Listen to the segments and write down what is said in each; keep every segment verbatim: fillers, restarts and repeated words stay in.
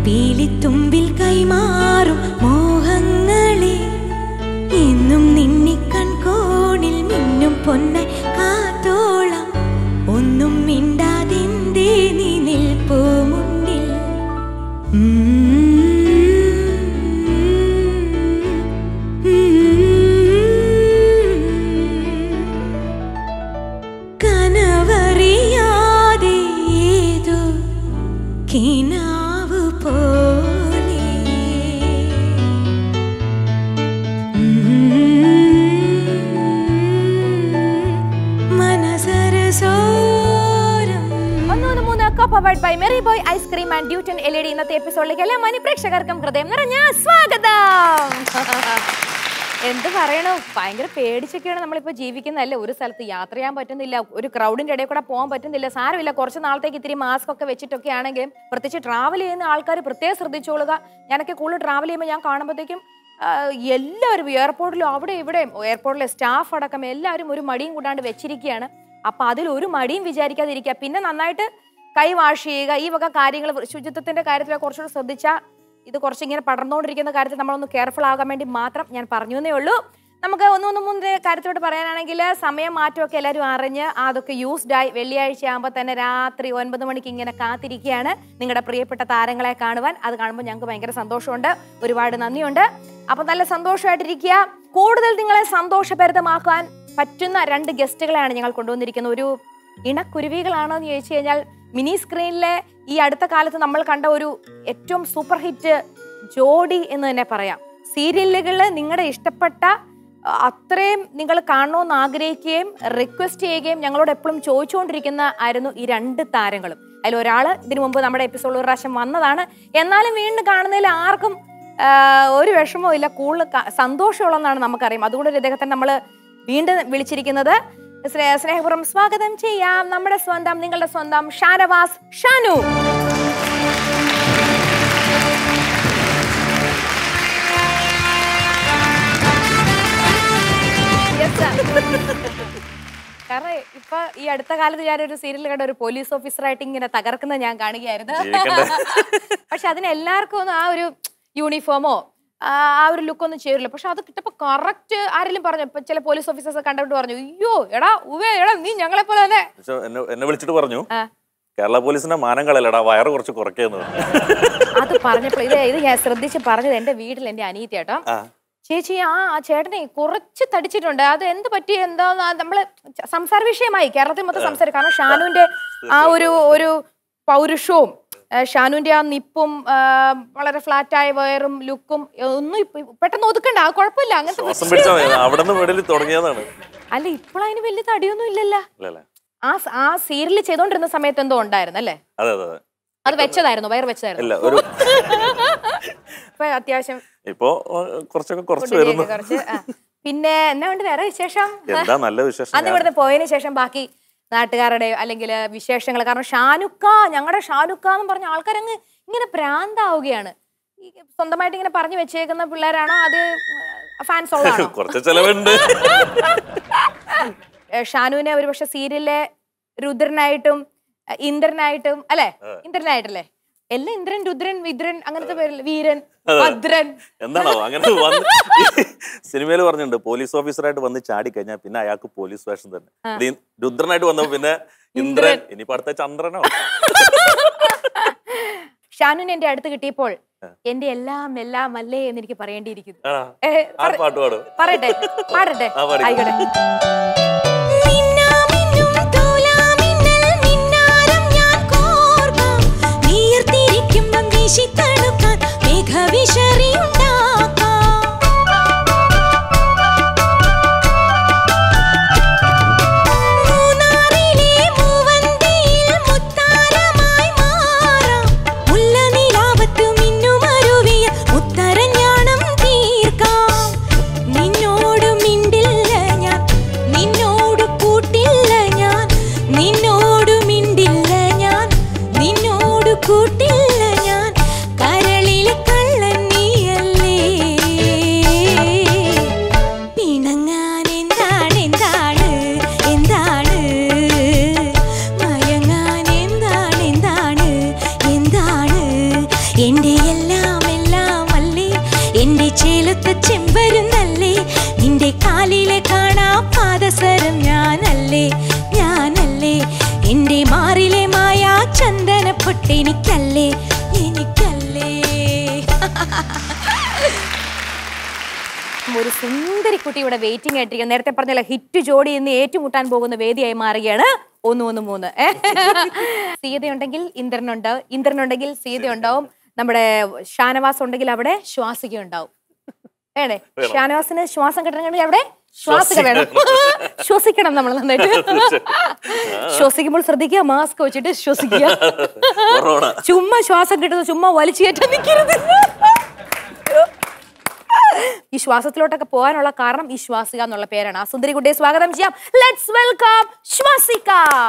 പീലിത്തുമ്പിൽ കൈമാറും മോഹങ്ങളെ എന്നും നിന്നെ കൺകോണിൽ മിന്നും പൊന്നായി കാത്തോളം ഒന്നും മിണ്ടാതെന്തേ നീ നിൽപ്പൂ മുന്നിൽ കനവറിയാതെ ഏതോ കിനാവ് പോലെ മനസരസോരം ഒന്നൂന്ന് മൂന്ന് powered by merry boy ice cream and ഡ്യൂട്ടൻ എൽ ഇ ഡി ഇന്നത്തെ എപ്പിസോഡിലേക്ക് എല്ലാ മനി പ്രേക്ഷകർക്കും ഹൃദയം നിറഞ്ഞ സ്വാഗതം. എന്ത് പറയണു, ഭയങ്കര പേടിച്ചൊക്കെയാണ് നമ്മളിപ്പോൾ ജീവിക്കുന്നതല്ലേ. ഒരു സ്ഥലത്ത് യാത്ര ചെയ്യാൻ പറ്റുന്നില്ല, ഒരു ക്രൗഡിൻ്റെ ഇടയിൽ കൂടെ പോകാൻ പറ്റുന്നില്ല. സാരമില്ല, കുറച്ച് നാളത്തേക്ക് ഇത്തിരി മാസ്ക് ഒക്കെ വെച്ചിട്ടൊക്കെ ആണെങ്കിലും പ്രത്യേകിച്ച് ട്രാവൽ ചെയ്യുന്ന ആൾക്കാർ പ്രത്യേകം ശ്രദ്ധിച്ചോളുക. ഞാനൊക്കെ കൂടുതൽ ട്രാവൽ ചെയ്യുമ്പോൾ ഞാൻ കാണുമ്പോഴത്തേക്കും എല്ലാവരും എയർപോർട്ടിലും അവിടെ ഇവിടെയും എയർപോർട്ടിലെ സ്റ്റാഫ് അടക്കം എല്ലാവരും ഒരു മടിയും കൂടാണ്ട് വെച്ചിരിക്കുകയാണ്. അപ്പം അതിൽ ഒരു മടിയും വിചാരിക്കാതിരിക്കുക. പിന്നെ നന്നായിട്ട് കൈ വാഷ് ചെയ്യുക. ഈ വക കാര്യങ്ങൾ ശുചിത്വത്തിൻ്റെ കാര്യത്തിൽ കുറച്ചുകൂടി ശ്രദ്ധിച്ചാൽ ഇത് കുറച്ചിങ്ങനെ പടർന്നുകൊണ്ടിരിക്കുന്ന കാര്യത്തിൽ നമ്മളൊന്ന് കെയർഫുൾ ആകാൻ വേണ്ടി മാത്രം ഞാൻ പറഞ്ഞു എന്നേ ഉള്ളൂ. നമുക്ക് ഒന്നൊന്ന് മൂന്ന് കാര്യത്തിലോട്ട് പറയാനാണെങ്കിൽ സമയം മാറ്റമൊക്കെ എല്ലാവരും അറിഞ്ഞ് അതൊക്കെ യൂസ്ഡായി വെള്ളിയാഴ്ച ആകുമ്പോൾ തന്നെ രാത്രി ഒൻപത് മണിക്ക് ഇങ്ങനെ കാത്തിരിക്കുകയാണ് നിങ്ങളുടെ പ്രിയപ്പെട്ട താരങ്ങളെ കാണുവാൻ. അത് കാണുമ്പോൾ ഞങ്ങൾക്ക് ഭയങ്കര സന്തോഷമുണ്ട്, ഒരുപാട് നന്ദിയുണ്ട്. അപ്പം നല്ല സന്തോഷമായിട്ടിരിക്കുക. കൂടുതൽ നിങ്ങളെ സന്തോഷഭരിതമാക്കാൻ പറ്റുന്ന രണ്ട് ഗസ്റ്റുകളെയാണ് ഞങ്ങൾ കൊണ്ടുവന്നിരിക്കുന്നത്. ഒരു ഇണക്കുരുവികളാണോ എന്ന് ചോദിച്ചു കഴിഞ്ഞാൽ മിനി സ്ക്രീനിലെ ഈ അടുത്ത കാലത്ത് നമ്മൾ കണ്ട ഒരു ഏറ്റവും സൂപ്പർ ഹിറ്റ് ജോഡി എന്ന് തന്നെ പറയാം. സീരിയലുകളിൽ നിങ്ങളുടെ ഇഷ്ടപ്പെട്ട അത്രയും നിങ്ങൾ കാണണമെന്ന് ആഗ്രഹിക്കുകയും റിക്വസ്റ്റ് ചെയ്യുകയും ഞങ്ങളോട് എപ്പോഴും ചോദിച്ചുകൊണ്ടിരിക്കുന്ന ആയിരുന്നു ഈ രണ്ട് താരങ്ങളും. അതിൽ ഒരാൾ ഇതിനു മുമ്പ് നമ്മുടെ എപ്പിസോഡ് ഒരു പ്രാവശ്യം വന്നതാണ്. എന്നാലും വീണ്ടും കാണുന്നതിൽ ആർക്കും ഒരു വിഷമവും ഇല്ല, കൂടുതൽ സന്തോഷമുള്ളതെന്നാണ് നമുക്കറിയാം. അതുകൊണ്ട് ഇദ്ദേഹത്തെ നമ്മൾ വീണ്ടും വിളിച്ചിരിക്കുന്നത്. സ്നേഹപൂർവ്വം സ്വാഗതം ചെയ്യാം നമ്മുടെ സ്വന്തം നിങ്ങളുടെ സ്വന്തം ഷാനവാസ് ഷാനു. കാരണം ഇപ്പൊ ഈ അടുത്ത കാലത്ത് ഞാനൊരു സീരിയൽ കണ്ട ഒരു പോലീസ് ഓഫീസറായിട്ട് ഇങ്ങനെ തകർക്കുന്നത് ഞാൻ കാണുകയായിരുന്നു. പക്ഷെ അതിനെല്ലാവർക്കും ഒന്നും ആ ഒരു യൂണിഫോമോ ആ ഒരു ലുക്കൊന്നും ചേരില്ല. പക്ഷെ അത് കിട്ടപ്പോ കറക്റ്റ് ആരെങ്കിലും പറഞ്ഞു. ഇപ്പൊ ചില പോലീസ് ഓഫീസേഴ്സ് കണ്ടിട്ട് പറഞ്ഞു, അയ്യോ എടാ ഉവേ എടാ നീ ഞങ്ങളെ പോലെ തന്നെ എന്നെ വിളിച്ചിട്ട് പറഞ്ഞു കേരള പോലീസിന്റെ മാനം കളയലടാ, വയറ് കുറച്ച് കുറയ്ക്കുന്നത്. അത് പറഞ്ഞപ്പോ ഇത് ഇത് ഞാൻ ശ്രദ്ധിച്ച് പറഞ്ഞത് എന്റെ വീട്ടിൽ എന്റെ അനിയത്തി ചേട്ടാ, ചേച്ചി ആ ചേട്ടനെ കുറച്ച് തടിച്ചിട്ടുണ്ട്, അത് എന്ത് പറ്റി എന്താ നമ്മള് സംസാര വിഷയമായി കേരളത്തിൽ മൊത്തം സംസാരിക്കും. കാരണം ഷാനുവിന്റെ ആ ഒരു ഒരു പൗരുഷവും ഷാനുവിന്റെ ആ നിപ്പും വളരെ ഫ്ലാറ്റായ വയറും ലുക്കും ഒന്നും പെട്ടെന്ന് ഒതുക്കണ്ട, ആ കുഴപ്പമില്ല. അങ്ങനത്തെ അല്ല ഇപ്പോൾ അതിന് വലിയ തടിയൊന്നും ഇല്ലല്ലോ. ആ ആ സീരിയൽ ചെയ്തോണ്ടിരുന്ന സമയത്ത് എന്തോ ഉണ്ടായിരുന്നു അല്ലേ? അത് വെച്ചതായിരുന്നു, വയർ വെച്ചതായിരുന്നു. ഇപ്പൊ അത്യാവശ്യം ഇപ്പൊ കുറച്ചൊക്കെ കുറച്ച് വരുന്നു. പിന്നെ എന്നാ ഉണ്ട് വേറെ വിശേഷം? നല്ല വിശേഷം. അന്ന് ഇവിടുന്ന് പോയതിനു ശേഷം ബാക്കി നാട്ടുകാരുടെ അല്ലെങ്കിൽ വിശേഷങ്ങൾ. കാരണം ഷാനുക്ക ഞങ്ങളുടെ ഷാനുക്ക എന്ന് പറഞ്ഞ ആൾക്കാരങ്ങ് ഇങ്ങനെ പ്രാന്താവുകയാണ്. സ്വന്തമായിട്ട് ഇങ്ങനെ പറഞ്ഞു വെച്ചേക്കുന്ന പിള്ളേരാണോ അത് ഫാൻസ് ഉള്ളതാണോ? കുറച്ച് ചെലവുണ്ട്. ഷാനുവിനെ ഒരുപക്ഷെ സീരിയലിലെ രുദ്രനായിട്ടും ഇന്ദ്രനായിട്ടും അല്ലെ? ഇന്ദ്രനായിട്ടല്ലേ? എല്ലാം ഇന്ദ്രൻ രുദ്രൻ വിദ്രൻ അങ്ങനത്തെ പേരിൽ വീരൻ ഭദ്രൻ എന്താണോ അങ്ങനെ സിനിമയിൽ പറഞ്ഞിട്ടുണ്ട്. പോലീസ് ഓഫീസറായിട്ട് വന്ന് ചാടി കഴിഞ്ഞാൽ പിന്നെ അയാൾക്ക് പോലീസ് വേഷം തന്നെ. രുദ്രനായിട്ട് വന്നപ്പോ പിന്നെ ഇന്ദ്രൻ, ഇനിയിപ്പോ അടുത്ത ചന്ദ്രനോ. ഷാനുവിനെ എന്റെ അടുത്ത് കിട്ടിയപ്പോൾ എന്റെ എല്ലാം എല്ലാം അല്ലേ എന്ന് എനിക്ക് പറയേണ്ടിയിരിക്കുന്നു. പറയട്ടെ പാടട്ടെ ആയിക്കോട്ടെ. നിന്നോട് എന്റെ എല്ലാം എല്ലാം അല്ലേ, എന്റെ ചേലത്ത് ചെമ്പരുന്നല്ലേ, നിന്റെ കാലിലെ കാണാ പാദസരം ഞാനല്ലേ, ഞാനല്ലേ, എന്റെ മാറിലെ മായാ ചന്ദന പൊട്ടെനിക്കല്ലേ, എനിക്കല്ലേ. ഒരു സുന്ദരി കുട്ടി ഇവിടെ വെയിറ്റിംഗ് ആയിട്ടിരിക്കുക. നേരത്തെ പറഞ്ഞല്ലോ ഹിറ്റ് ജോഡി ഇന്ന് ഏറ്റുമുട്ടാൻ പോകുന്ന വേദിയായി മാറുകയാണ് ഒന്ന് ഒന്ന് മൂന്ന്. സീതയുണ്ടെങ്കിൽ ഇന്ദ്രനുണ്ട്, ഇന്ദ്രനുണ്ടെങ്കിൽ സീത ഉണ്ടാവും, നമ്മുടെ ഷാനവാസ് ഉണ്ടെങ്കിൽ അവിടെ ശ്വാസിക ഉണ്ടാവും. വേണേ ഷാനവാസിന് ശ്വാസം കിട്ടണമെങ്കിൽ അവിടെ ശ്വാസിക വേണം. ശ്വസിക്കണം നമ്മൾ നന്നായിട്ട്. ശ്വസിക്കുമ്പോൾ ശ്രദ്ധിക്കുക, മാസ്ക് വെച്ചിട്ട് ശ്വസിക്കുക. ചുമ്മാ ശ്വാസം കിട്ടുന്നത് ചുമ്മാ വലിച്ചു കയറ്റാൻ നിൽക്കരുത്. ഈ ശ്വാസത്തിലോട്ടൊക്കെ പോകാനുള്ള കാരണം ഈ ശ്വാസിക എന്നുള്ള പേരാണ്. ആ സുന്ദരി കുട്ടിയെ സ്വാഗതം ചെയ്യാം. Let's welcome Swasika.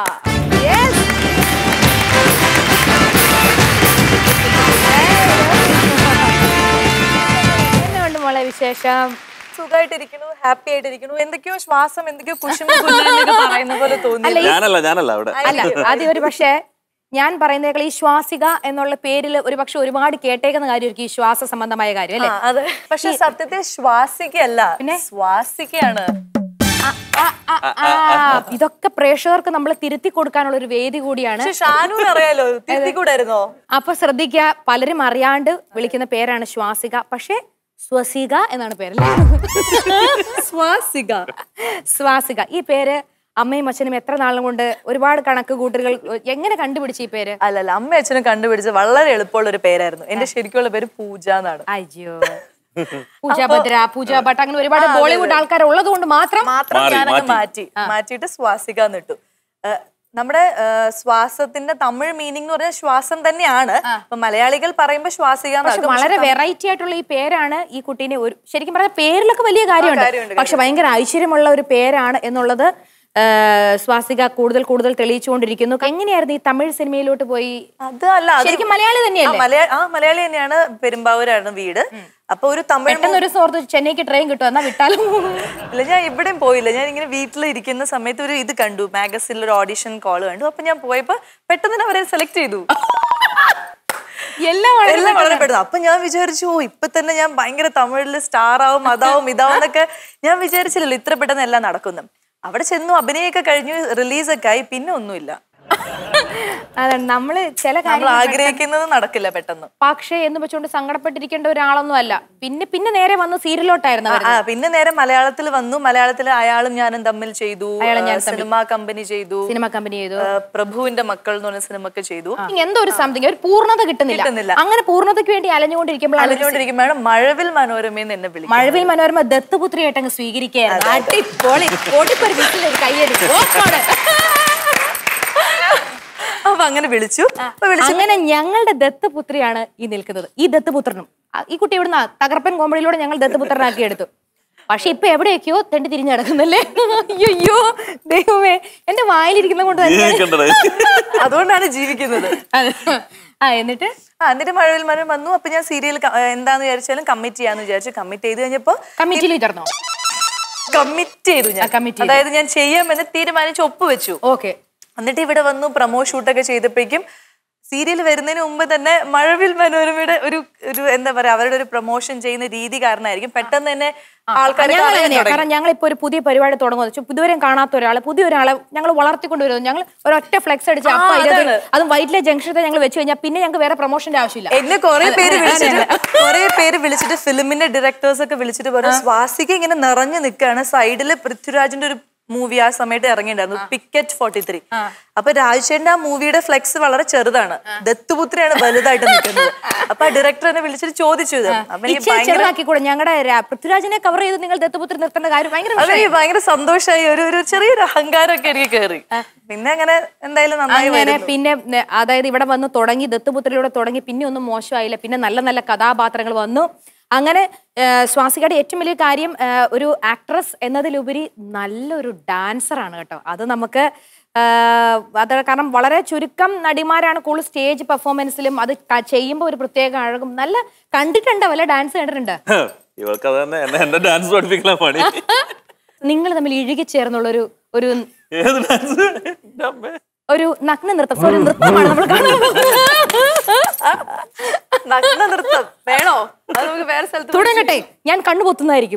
എന്നുണ്ട് മോളെ വിശേഷം? സുഖമായിട്ടിരിക്കുന്നു, ഹാപ്പി ആയിട്ടിരിക്കുന്നു. എന്തൊക്കെയോ ശ്വാസം എന്തൊക്കെയോ കുശുമ്പ് പറയുന്ന പോലെ തോന്നി. ഞാനല്ല ഞാനല്ല അവിടെ അല്ല ആദ്യം ഒരു പക്ഷേ ഞാൻ പറയുന്നേക്കാൾ ഈ ശ്വാസിക എന്നുള്ള പേരിൽ ഒരു പക്ഷെ ഒരുപാട് കേട്ടേക്കുന്ന കാര്യമായിരിക്കും ഈ ശ്വാസ സംബന്ധമായ കാര്യം അല്ലേ? അതെ, പക്ഷെ സത്യത്തെ ശ്വാസികയല്ല, പിന്നെ ശ്വാസികയാണ്. ഇതൊക്കെ പ്രേക്ഷകർക്ക് നമ്മൾ തിരുത്തി കൊടുക്കാനുള്ള ഒരു വേദി കൂടിയാണ്. ഷാനൂന് അറിയാലോ, തിരുത്തിക്കൂടായിരുന്നോ? അപ്പൊ ശ്രദ്ധിക്കുക, പലരും അറിയാണ്ട് വിളിക്കുന്ന പേരാണ് ശ്വാസിക, പക്ഷെ സ്വസിക എന്നാണ് പേരല്ലേ? ശ്വാസിക. ശ്വാസിക ഈ പേര് അമ്മയും അച്ഛനും എത്ര നാളും കൊണ്ട് ഒരുപാട് കണക്ക് കൂട്ടലുകൾ എങ്ങനെ കണ്ടുപിടിച്ച ഈ പേര്? അല്ലല്ല, അമ്മയും അച്ഛനും കണ്ടുപിടിച്ച വളരെ എളുപ്പമുള്ള ഒരു പേരായിരുന്നു. എന്റെ ശരിക്കുള്ള പേര് പൂജ എന്നാണ്. അയ്യോ, പൂജാഭദ്ര, പൂജ ഭട്ട്, അങ്ങനെ ഒരുപാട് ബോളിവുഡ് ആൾക്കാർ ഉള്ളത് കൊണ്ട് മാത്രം മാത്രം ഞാനങ്ങ് മാറ്റി മാറ്റിയിട്ട് സ്വാസിക എന്നിട്ടു. നമ്മുടെ ശ്വാസത്തിന്റെ തമിഴ് മീനിങ് എന്ന് പറഞ്ഞാൽ ശ്വാസം തന്നെയാണ്. അപ്പൊ മലയാളികൾ പറയുമ്പോ ശ്വാസിക. വളരെ വെറൈറ്റി ആയിട്ടുള്ള ഈ പേരാണ് ഈ കുട്ടീനെ ഒരു ശരിക്കും പറഞ്ഞാൽ പേരിലൊക്കെ വലിയ കാര്യമുണ്ട്, പക്ഷെ ഭയങ്കര ഐശ്വര്യമുള്ള ഒരു പേരാണ് എന്നുള്ളത് സ്വാസിക കൂടുതൽ കൂടുതൽ തെളിയിച്ചുകൊണ്ടിരിക്കുന്നു. എങ്ങനെയായിരുന്നു ഈ തമിഴ് സിനിമയിലോട്ട് പോയി? അത് അല്ല, ശരിക്കും മലയാളി തന്നെയല്ലേ? ആ മലയാളി തന്നെയാണ്, പെരുമ്പാവൂരാണ് വീട്. അപ്പൊ ഒരു തമിഴ് ഒരു സുഹൃത്ത് ചെന്നൈക്ക് ട്രെയിൻ കിട്ടും എന്നാ വിട്ടാലും ഇല്ല, ഞാൻ എവിടെയും പോയില്ല. ഞാൻ ഇങ്ങനെ വീട്ടിൽ ഇരിക്കുന്ന സമയത്ത് ഒരു ഇത് കണ്ടു, മാഗസിനിൽ ഒരു ഓഡിഷൻ കോൾ കണ്ടു. അപ്പൊ ഞാൻ പോയപ്പോ പെട്ടെന്ന് അവരെ സെലക്ട് ചെയ്തു. എല്ലാം എല്ലാം വളരെ പെട്ടെന്ന്. അപ്പൊ ഞാൻ വിചാരിച്ചു, ഓ ഇപ്പൊ തന്നെ ഞാൻ ഭയങ്കര തമിഴില് സ്റ്റാർ ആവും, അതാവും ഇതാവും എന്നൊക്കെ ഞാൻ വിചാരിച്ചില്ലല്ലോ ഇത്ര പെട്ടെന്ന് എല്ലാം നടക്കുന്നു. അവിടെ ചെന്നു, അഭിനയൊക്കെ കഴിഞ്ഞു, റിലീസൊക്കെ ആയി, പിന്നെ ഒന്നുമില്ല. അതാണ് നമ്മള് ചില കാര്യങ്ങൾ ആഗ്രഹിക്കുന്നത് നടക്കില്ല പെട്ടെന്ന്. പക്ഷേ എന്ന് വെച്ചുകൊണ്ട് സങ്കടപ്പെട്ടിരിക്കേണ്ട ഒരാളൊന്നും അല്ല. പിന്നെ പിന്നെ നേരെ വന്ന് സീരിയലോട്ടായിരുന്നു. പിന്നെ നേരെ മലയാളത്തിൽ വന്നു. മലയാളത്തിൽ അയാളും ഞാനും തമ്മിൽ ചെയ്തു, സിനിമ കമ്പനി ചെയ്തു, സിനിമ കമ്പനി ചെയ്തു, പ്രഭുവിന്റെ മക്കൾ എന്ന് പറഞ്ഞ സിനിമക്ക് ചെയ്തു. എന്തോ ഒരു സംതിങ് ഒരു പൂർണ്ണത കിട്ടുന്നില്ല. അങ്ങനെ പൂർണ്ണതയ്ക്ക് വേണ്ടി അലഞ്ഞുകൊണ്ടിരിക്കുമ്പോൾ അലഞ്ഞുകൊണ്ടിരിക്കുമ്പോഴാണ് മഴവിൽ മനോരമയെന്ന് എന്നെ വിളിക്കും. മഴവിൽ മനോരമ ദത്തുപുത്രിയായിട്ട് അങ്ങ് സ്വീകരിക്കുകയായിരുന്നു. അപ്പൊ അങ്ങനെ വിളിച്ചു. അങ്ങനെ ഞങ്ങളുടെ ദത്തുപുത്രിയാണ് ഈ നിൽക്കുന്നത്. ഈ ദത്തുപുത്രനും ഈ കുട്ടി ഇവിടുന്ന് തകർപ്പൻ കോമഡിയിലൂടെ ഞങ്ങൾ ദത്തുപുത്രനാക്കി എടുത്തു. പക്ഷെ ഇപ്പൊ എവിടെയൊക്കെയോ തെണ്ടി തിരിഞ്ഞു കിടക്കുന്നല്ലേ? അയ്യോ ദൈവമേ, എന്റെ വായിലിരിക്കുന്ന കൊണ്ട് തന്നെ അതുകൊണ്ടാണ് ജീവിക്കുന്നത്. ആ എന്നിട്ട് ആ എന്നിട്ട് മഴവിൽ മനോരമ വന്നു. അപ്പൊ ഞാൻ സീരിയൽ എന്താന്ന് വിചാരിച്ചാലും കമ്മിറ്റ് ചെയ്യാന്ന് വിചാരിച്ചു. കമ്മിറ്റ് ചെയ്ത് കഴിഞ്ഞപ്പോ കമ്മിറ്റിയിൽ ചേർന്നോ? കമ്മിറ്റ് ചെയ്തു ഞാൻ. അതായത് ഞാൻ ചെയ്യാമെന്ന് തീരുമാനിച്ച് ഒപ്പുവെച്ചു. ഓക്കെ. എന്നിട്ട് ഇവിടെ വന്നു, പ്രമോ ഷൂട്ടൊക്കെ ചെയ്തപ്പോഴേക്കും സീരിയൽ വരുന്നതിന് മുമ്പ് തന്നെ മഴവിൽ മനോരമയുടെ ഒരു ഒരു എന്താ പറയാ അവരുടെ ഒരു പ്രൊമോഷൻ ചെയ്യുന്ന രീതി കാരണമായിരിക്കും പെട്ടെന്ന് തന്നെ ആൾക്കാർ. കാരണം ഞങ്ങൾ ഇപ്പൊ ഒരു പുതിയ പരിപാടി തുടങ്ങുന്നു, ഇതുവരെ കാണാത്ത ഒരാളെ പുതിയ ഒരാളെ ഞങ്ങൾ വളർത്തിക്കൊണ്ടുവരുന്നു. ഞങ്ങൾ ഒരൊറ്റ ഫ്ലെക്സ് അടിച്ച് അപ്പൊ അതും വൈറ്റിലെ ജംഗ്ഷനിൽ ഞങ്ങൾ വെച്ച് കഴിഞ്ഞാൽ പിന്നെ ഞങ്ങൾക്ക് വേറെ പ്രൊമോഷന്റെ ആവശ്യമില്ല. എന്നെ കുറെ പേര് വിളിച്ചിട്ട് കുറെ പേര് വിളിച്ചിട്ട് ഫിലിമിന്റെ ഡയറക്ടേഴ്സ് ഒക്കെ വിളിച്ചിട്ട് പറയും, സ്വാസിക ഇങ്ങനെ നിറഞ്ഞു നിൽക്കുകയാണ്. സൈഡില് പൃഥ്വിരാജിന്റെ ഒരു മൂവി ആ സമയത്ത് ഇറങ്ങിയിട്ടുണ്ടായിരുന്നു, പിക്കറ്റ് ഫോർട്ടി ത്രീ. അപ്പൊ രാജേഷിന്റെ ആ മൂവിയുടെ ഫ്ലെക്സ് വളരെ ചെറുതാണ്, ദത്തുപുത്രിയാണ് വലുതായിട്ട് നിൽക്കുന്നത്. അപ്പൊ ആ ഡയറക്ടർ എന്നെ വിളിച്ചിട്ട് ചോദിച്ചു, ചെറുതാക്കിക്കൂടെ ഞങ്ങളുടെ പൃഥ്വിരാജിനെ കവർ ചെയ്ത് നിങ്ങൾ ദത്തുപുത്രി നിർത്തേണ്ട കാര്യം ഭയങ്കര ഭയങ്കര സന്തോഷമായി. ഒരു ഒരു ചെറിയൊരു അഹങ്കാരമൊക്കെ എനിക്ക് കയറി. പിന്നെ അങ്ങനെ എന്തായാലും നന്നായി. പിന്നെ അതായത് ഇവിടെ വന്ന് തുടങ്ങി, ദത്തുപുത്രിയിലൂടെ തുടങ്ങി, പിന്നെ ഒന്നും മോശമായില്ല. പിന്നെ നല്ല നല്ല കഥാപാത്രങ്ങൾ വന്നു. അങ്ങനെ സ്വാസികയുടെ ഏറ്റവും വലിയ കാര്യം ഒരു ആക്ട്രസ് എന്നതിലുപരി നല്ലൊരു ഡാൻസറാണ് കേട്ടോ. അത് നമുക്ക് അത് കാരണം വളരെ ചുരുക്കം നടിമാരാണ് കൂടുതൽ സ്റ്റേജ് പെർഫോമൻസിലും അത് ചെയ്യുമ്പോൾ ഒരു പ്രത്യേക അഴകും. നല്ല കണ്ടിട്ടുണ്ടോ? വല്ല ഡാൻസ് കണ്ടിട്ടുണ്ട്? നിങ്ങൾ തമ്മിൽ ഇഴുകി ചേർന്നുള്ളൊരു ഒരു ഒരു നഗ്ന നൃത്തം, ഒരു നൃത്തമാണ് നമ്മൾ കാണാൻ പോകുന്നത്. നഗ്ന നൃത്തം വേണോ? അത് നമുക്ക് വേറെ സ്ഥലത്ത് തുടങ്ങട്ടെ, ഞാൻ കണ്ണുപൊത്തുന്നതായിരിക്കും.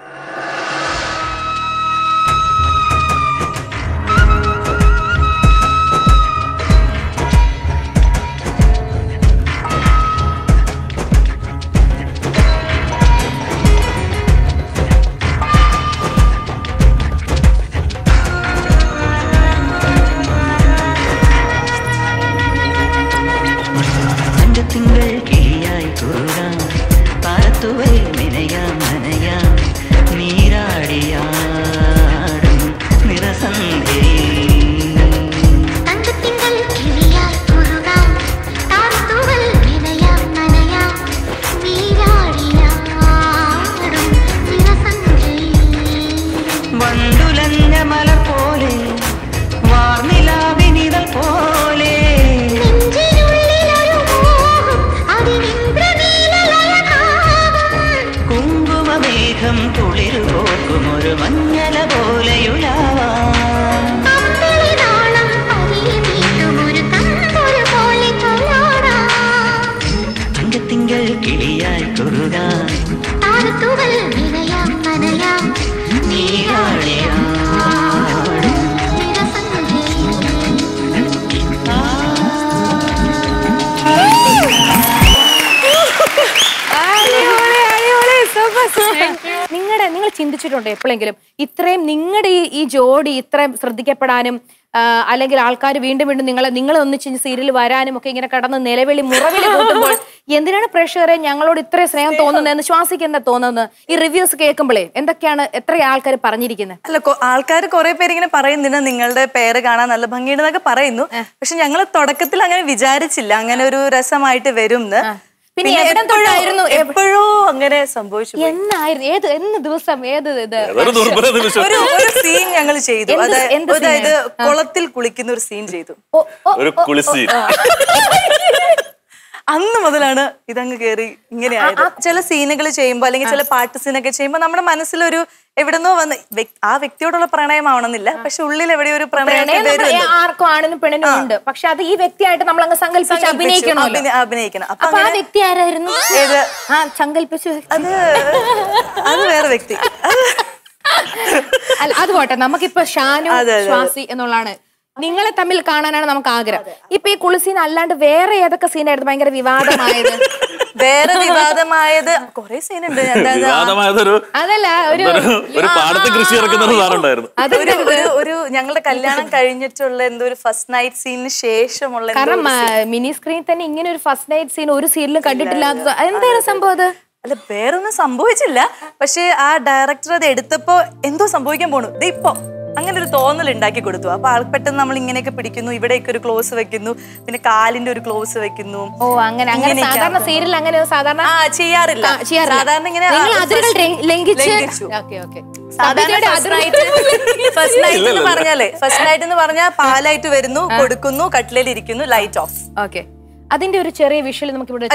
നിങ്ങളുടെ നിങ്ങൾ ചിന്തിച്ചിട്ടുണ്ടോ എപ്പോഴെങ്കിലും ഇത്രയും നിങ്ങളുടെ ഈ ഈ ജോഡി ഇത്രയും ശ്രദ്ധിക്കപ്പെടാനും അല്ലെങ്കിൽ ആൾക്കാർ വീണ്ടും വീണ്ടും നിങ്ങളെ നിങ്ങൾ ഒന്നിച്ച് സീരിയൽ വരാനും ഒക്കെ ഇങ്ങനെ കടന്ന് നിലവിളി മുറവിളി കൂട്ടുമ്പോൾ എന്തിനാണ് പ്രേക്ഷകരെ ഞങ്ങളോട് ഇത്രയും സ്നേഹം തോന്നുന്നതെന്ന് ശ്വാസിക്കുന്ന തോന്നുന്നത്? ഈ റിവ്യൂസ് കേൾക്കുമ്പോഴേ എന്തൊക്കെയാണ് എത്ര ആൾക്കാർ പറഞ്ഞിരിക്കുന്നത്? അല്ല, ആൾക്കാർ കുറെ പേര് ഇങ്ങനെ പറയുന്നുണ്ട് നിങ്ങളുടെ പേര് കാണാൻ നല്ല ഭംഗിയുണ്ടെന്നൊക്കെ പറയുന്നു. പക്ഷെ ഞങ്ങൾ തുടക്കത്തിൽ അങ്ങനെ വിചാരിച്ചില്ല അങ്ങനെ ഒരു രസമായിട്ട് വരും എന്ന്. പിന്നെ എവിടെ തൊട്ടായിരുന്നു എപ്പോഴോ അങ്ങനെ സംഭവിച്ചു. എന്നായിരുന്നു ഏത് എന്ന് ദിവസം ഏത് ഇത് ഒരു ഒരു സീൻ ഞങ്ങൾ ചെയ്തു. അതായത് കുളത്തിൽ കുളിക്കുന്ന ഒരു സീൻ ചെയ്തു. അന്ന് മുതലാണ് ഇതങ്ങ് കേറി ഇങ്ങനെ ആയത്. ചില സീനുകൾ ചെയ്യുമ്പോ അല്ലെങ്കിൽ ചില പാട്ട് സീനൊക്കെ ചെയ്യുമ്പോ നമ്മുടെ മനസ്സിലൊരു എവിടെന്നോ വന്ന് ആ വ്യക്തിയോടുള്ള പ്രണയമാവണമെന്നില്ല, പക്ഷെ ഉള്ളിൽ എവിടെയോ ഒരു പ്രണയം ആർക്കും ആണിനും പെണ്ണിനും ഉണ്ട്. പക്ഷെ അത് ഈ വ്യക്തിയായിട്ട് നമ്മൾ അങ്ങ് സങ്കല്പിച്ച് അഭിനയിക്കണം അഭിനയിക്കണം അപ്പൊ ആ വ്യക്തി ആരായിരുന്നു? സങ്കല്പിച്ചു അത് അത് വേറെ വ്യക്തി. അല്ല അത് പോട്ടെ, നമുക്കിപ്പോ ഷാനു ശ്വാസി എന്നുള്ളതാണ്. നിങ്ങളെ തമ്മിൽ കാണാനാണ് നമുക്ക് ആഗ്രഹം. ഇപ്പൊ ഈ കുളിസീൻ അല്ലാണ്ട് വേറെ ഏതൊക്കെ സീനായിരുന്നു ഭയങ്കര വിവാദമായത്? വേറെ വിവാദമായത് കൊറേ സീനുണ്ട്. അതല്ല ഒരു ഒരു ഞങ്ങളുടെ കല്യാണം കഴിഞ്ഞിട്ടുള്ള എന്തോ ഒരു ഫസ്റ്റ് നൈറ്റ് സീനിന് ശേഷമുള്ള, കാരണം മിനി സ്ക്രീൻ തന്നെ ഇങ്ങനെ ഒരു ഫസ്റ്റ് നൈറ്റ് സീൻ ഒരു സീരിയലും കണ്ടിട്ടില്ലാത്തത് എന്താണ് സംഭവം? അത് അല്ല വേറൊന്നും സംഭവിച്ചില്ല, പക്ഷെ ആ ഡയറക്ടർ അത് എടുത്തപ്പോ എന്തോ സംഭവിക്കാൻ പോണു ഇത് ഇപ്പൊ അങ്ങനെ ഒരു തോന്നൽ ഉണ്ടാക്കി കൊടുത്തു. അപ്പൊ ആൾ പെട്ടെന്ന് നമ്മൾ ഇങ്ങനെയൊക്കെ പിടിക്കുന്നു, ഇവിടെയൊക്കെ ഒരു ക്ലോസ് വെക്കുന്നു, പിന്നെ കാലിന്റെ ഒരു ക്ലോസ് വെക്കുന്നു. ഓ അങ്ങനെ അങ്ങനെ സാധാരണ സീരിയൽ അങ്ങനെ സാധാരണ ചെയ്യാറില്ല. സാധാരണ ഇങ്ങനെ ഫസ്റ്റ് നൈറ്റ് എന്ന് പറഞ്ഞാലേ ഫസ്റ്റ് നൈറ്റ് എന്ന് പറഞ്ഞാൽ പാലായിട്ട് വരുന്നു, കൊടുക്കുന്നു, കട്ടിലേൽ ഇരിക്കുന്നു, ലൈറ്റ് ഓഫ്. ഓക്കെ, അതിന്റെ ഒരു ചെറിയ വിഷ്വൽ നമുക്ക് ഇവിടെ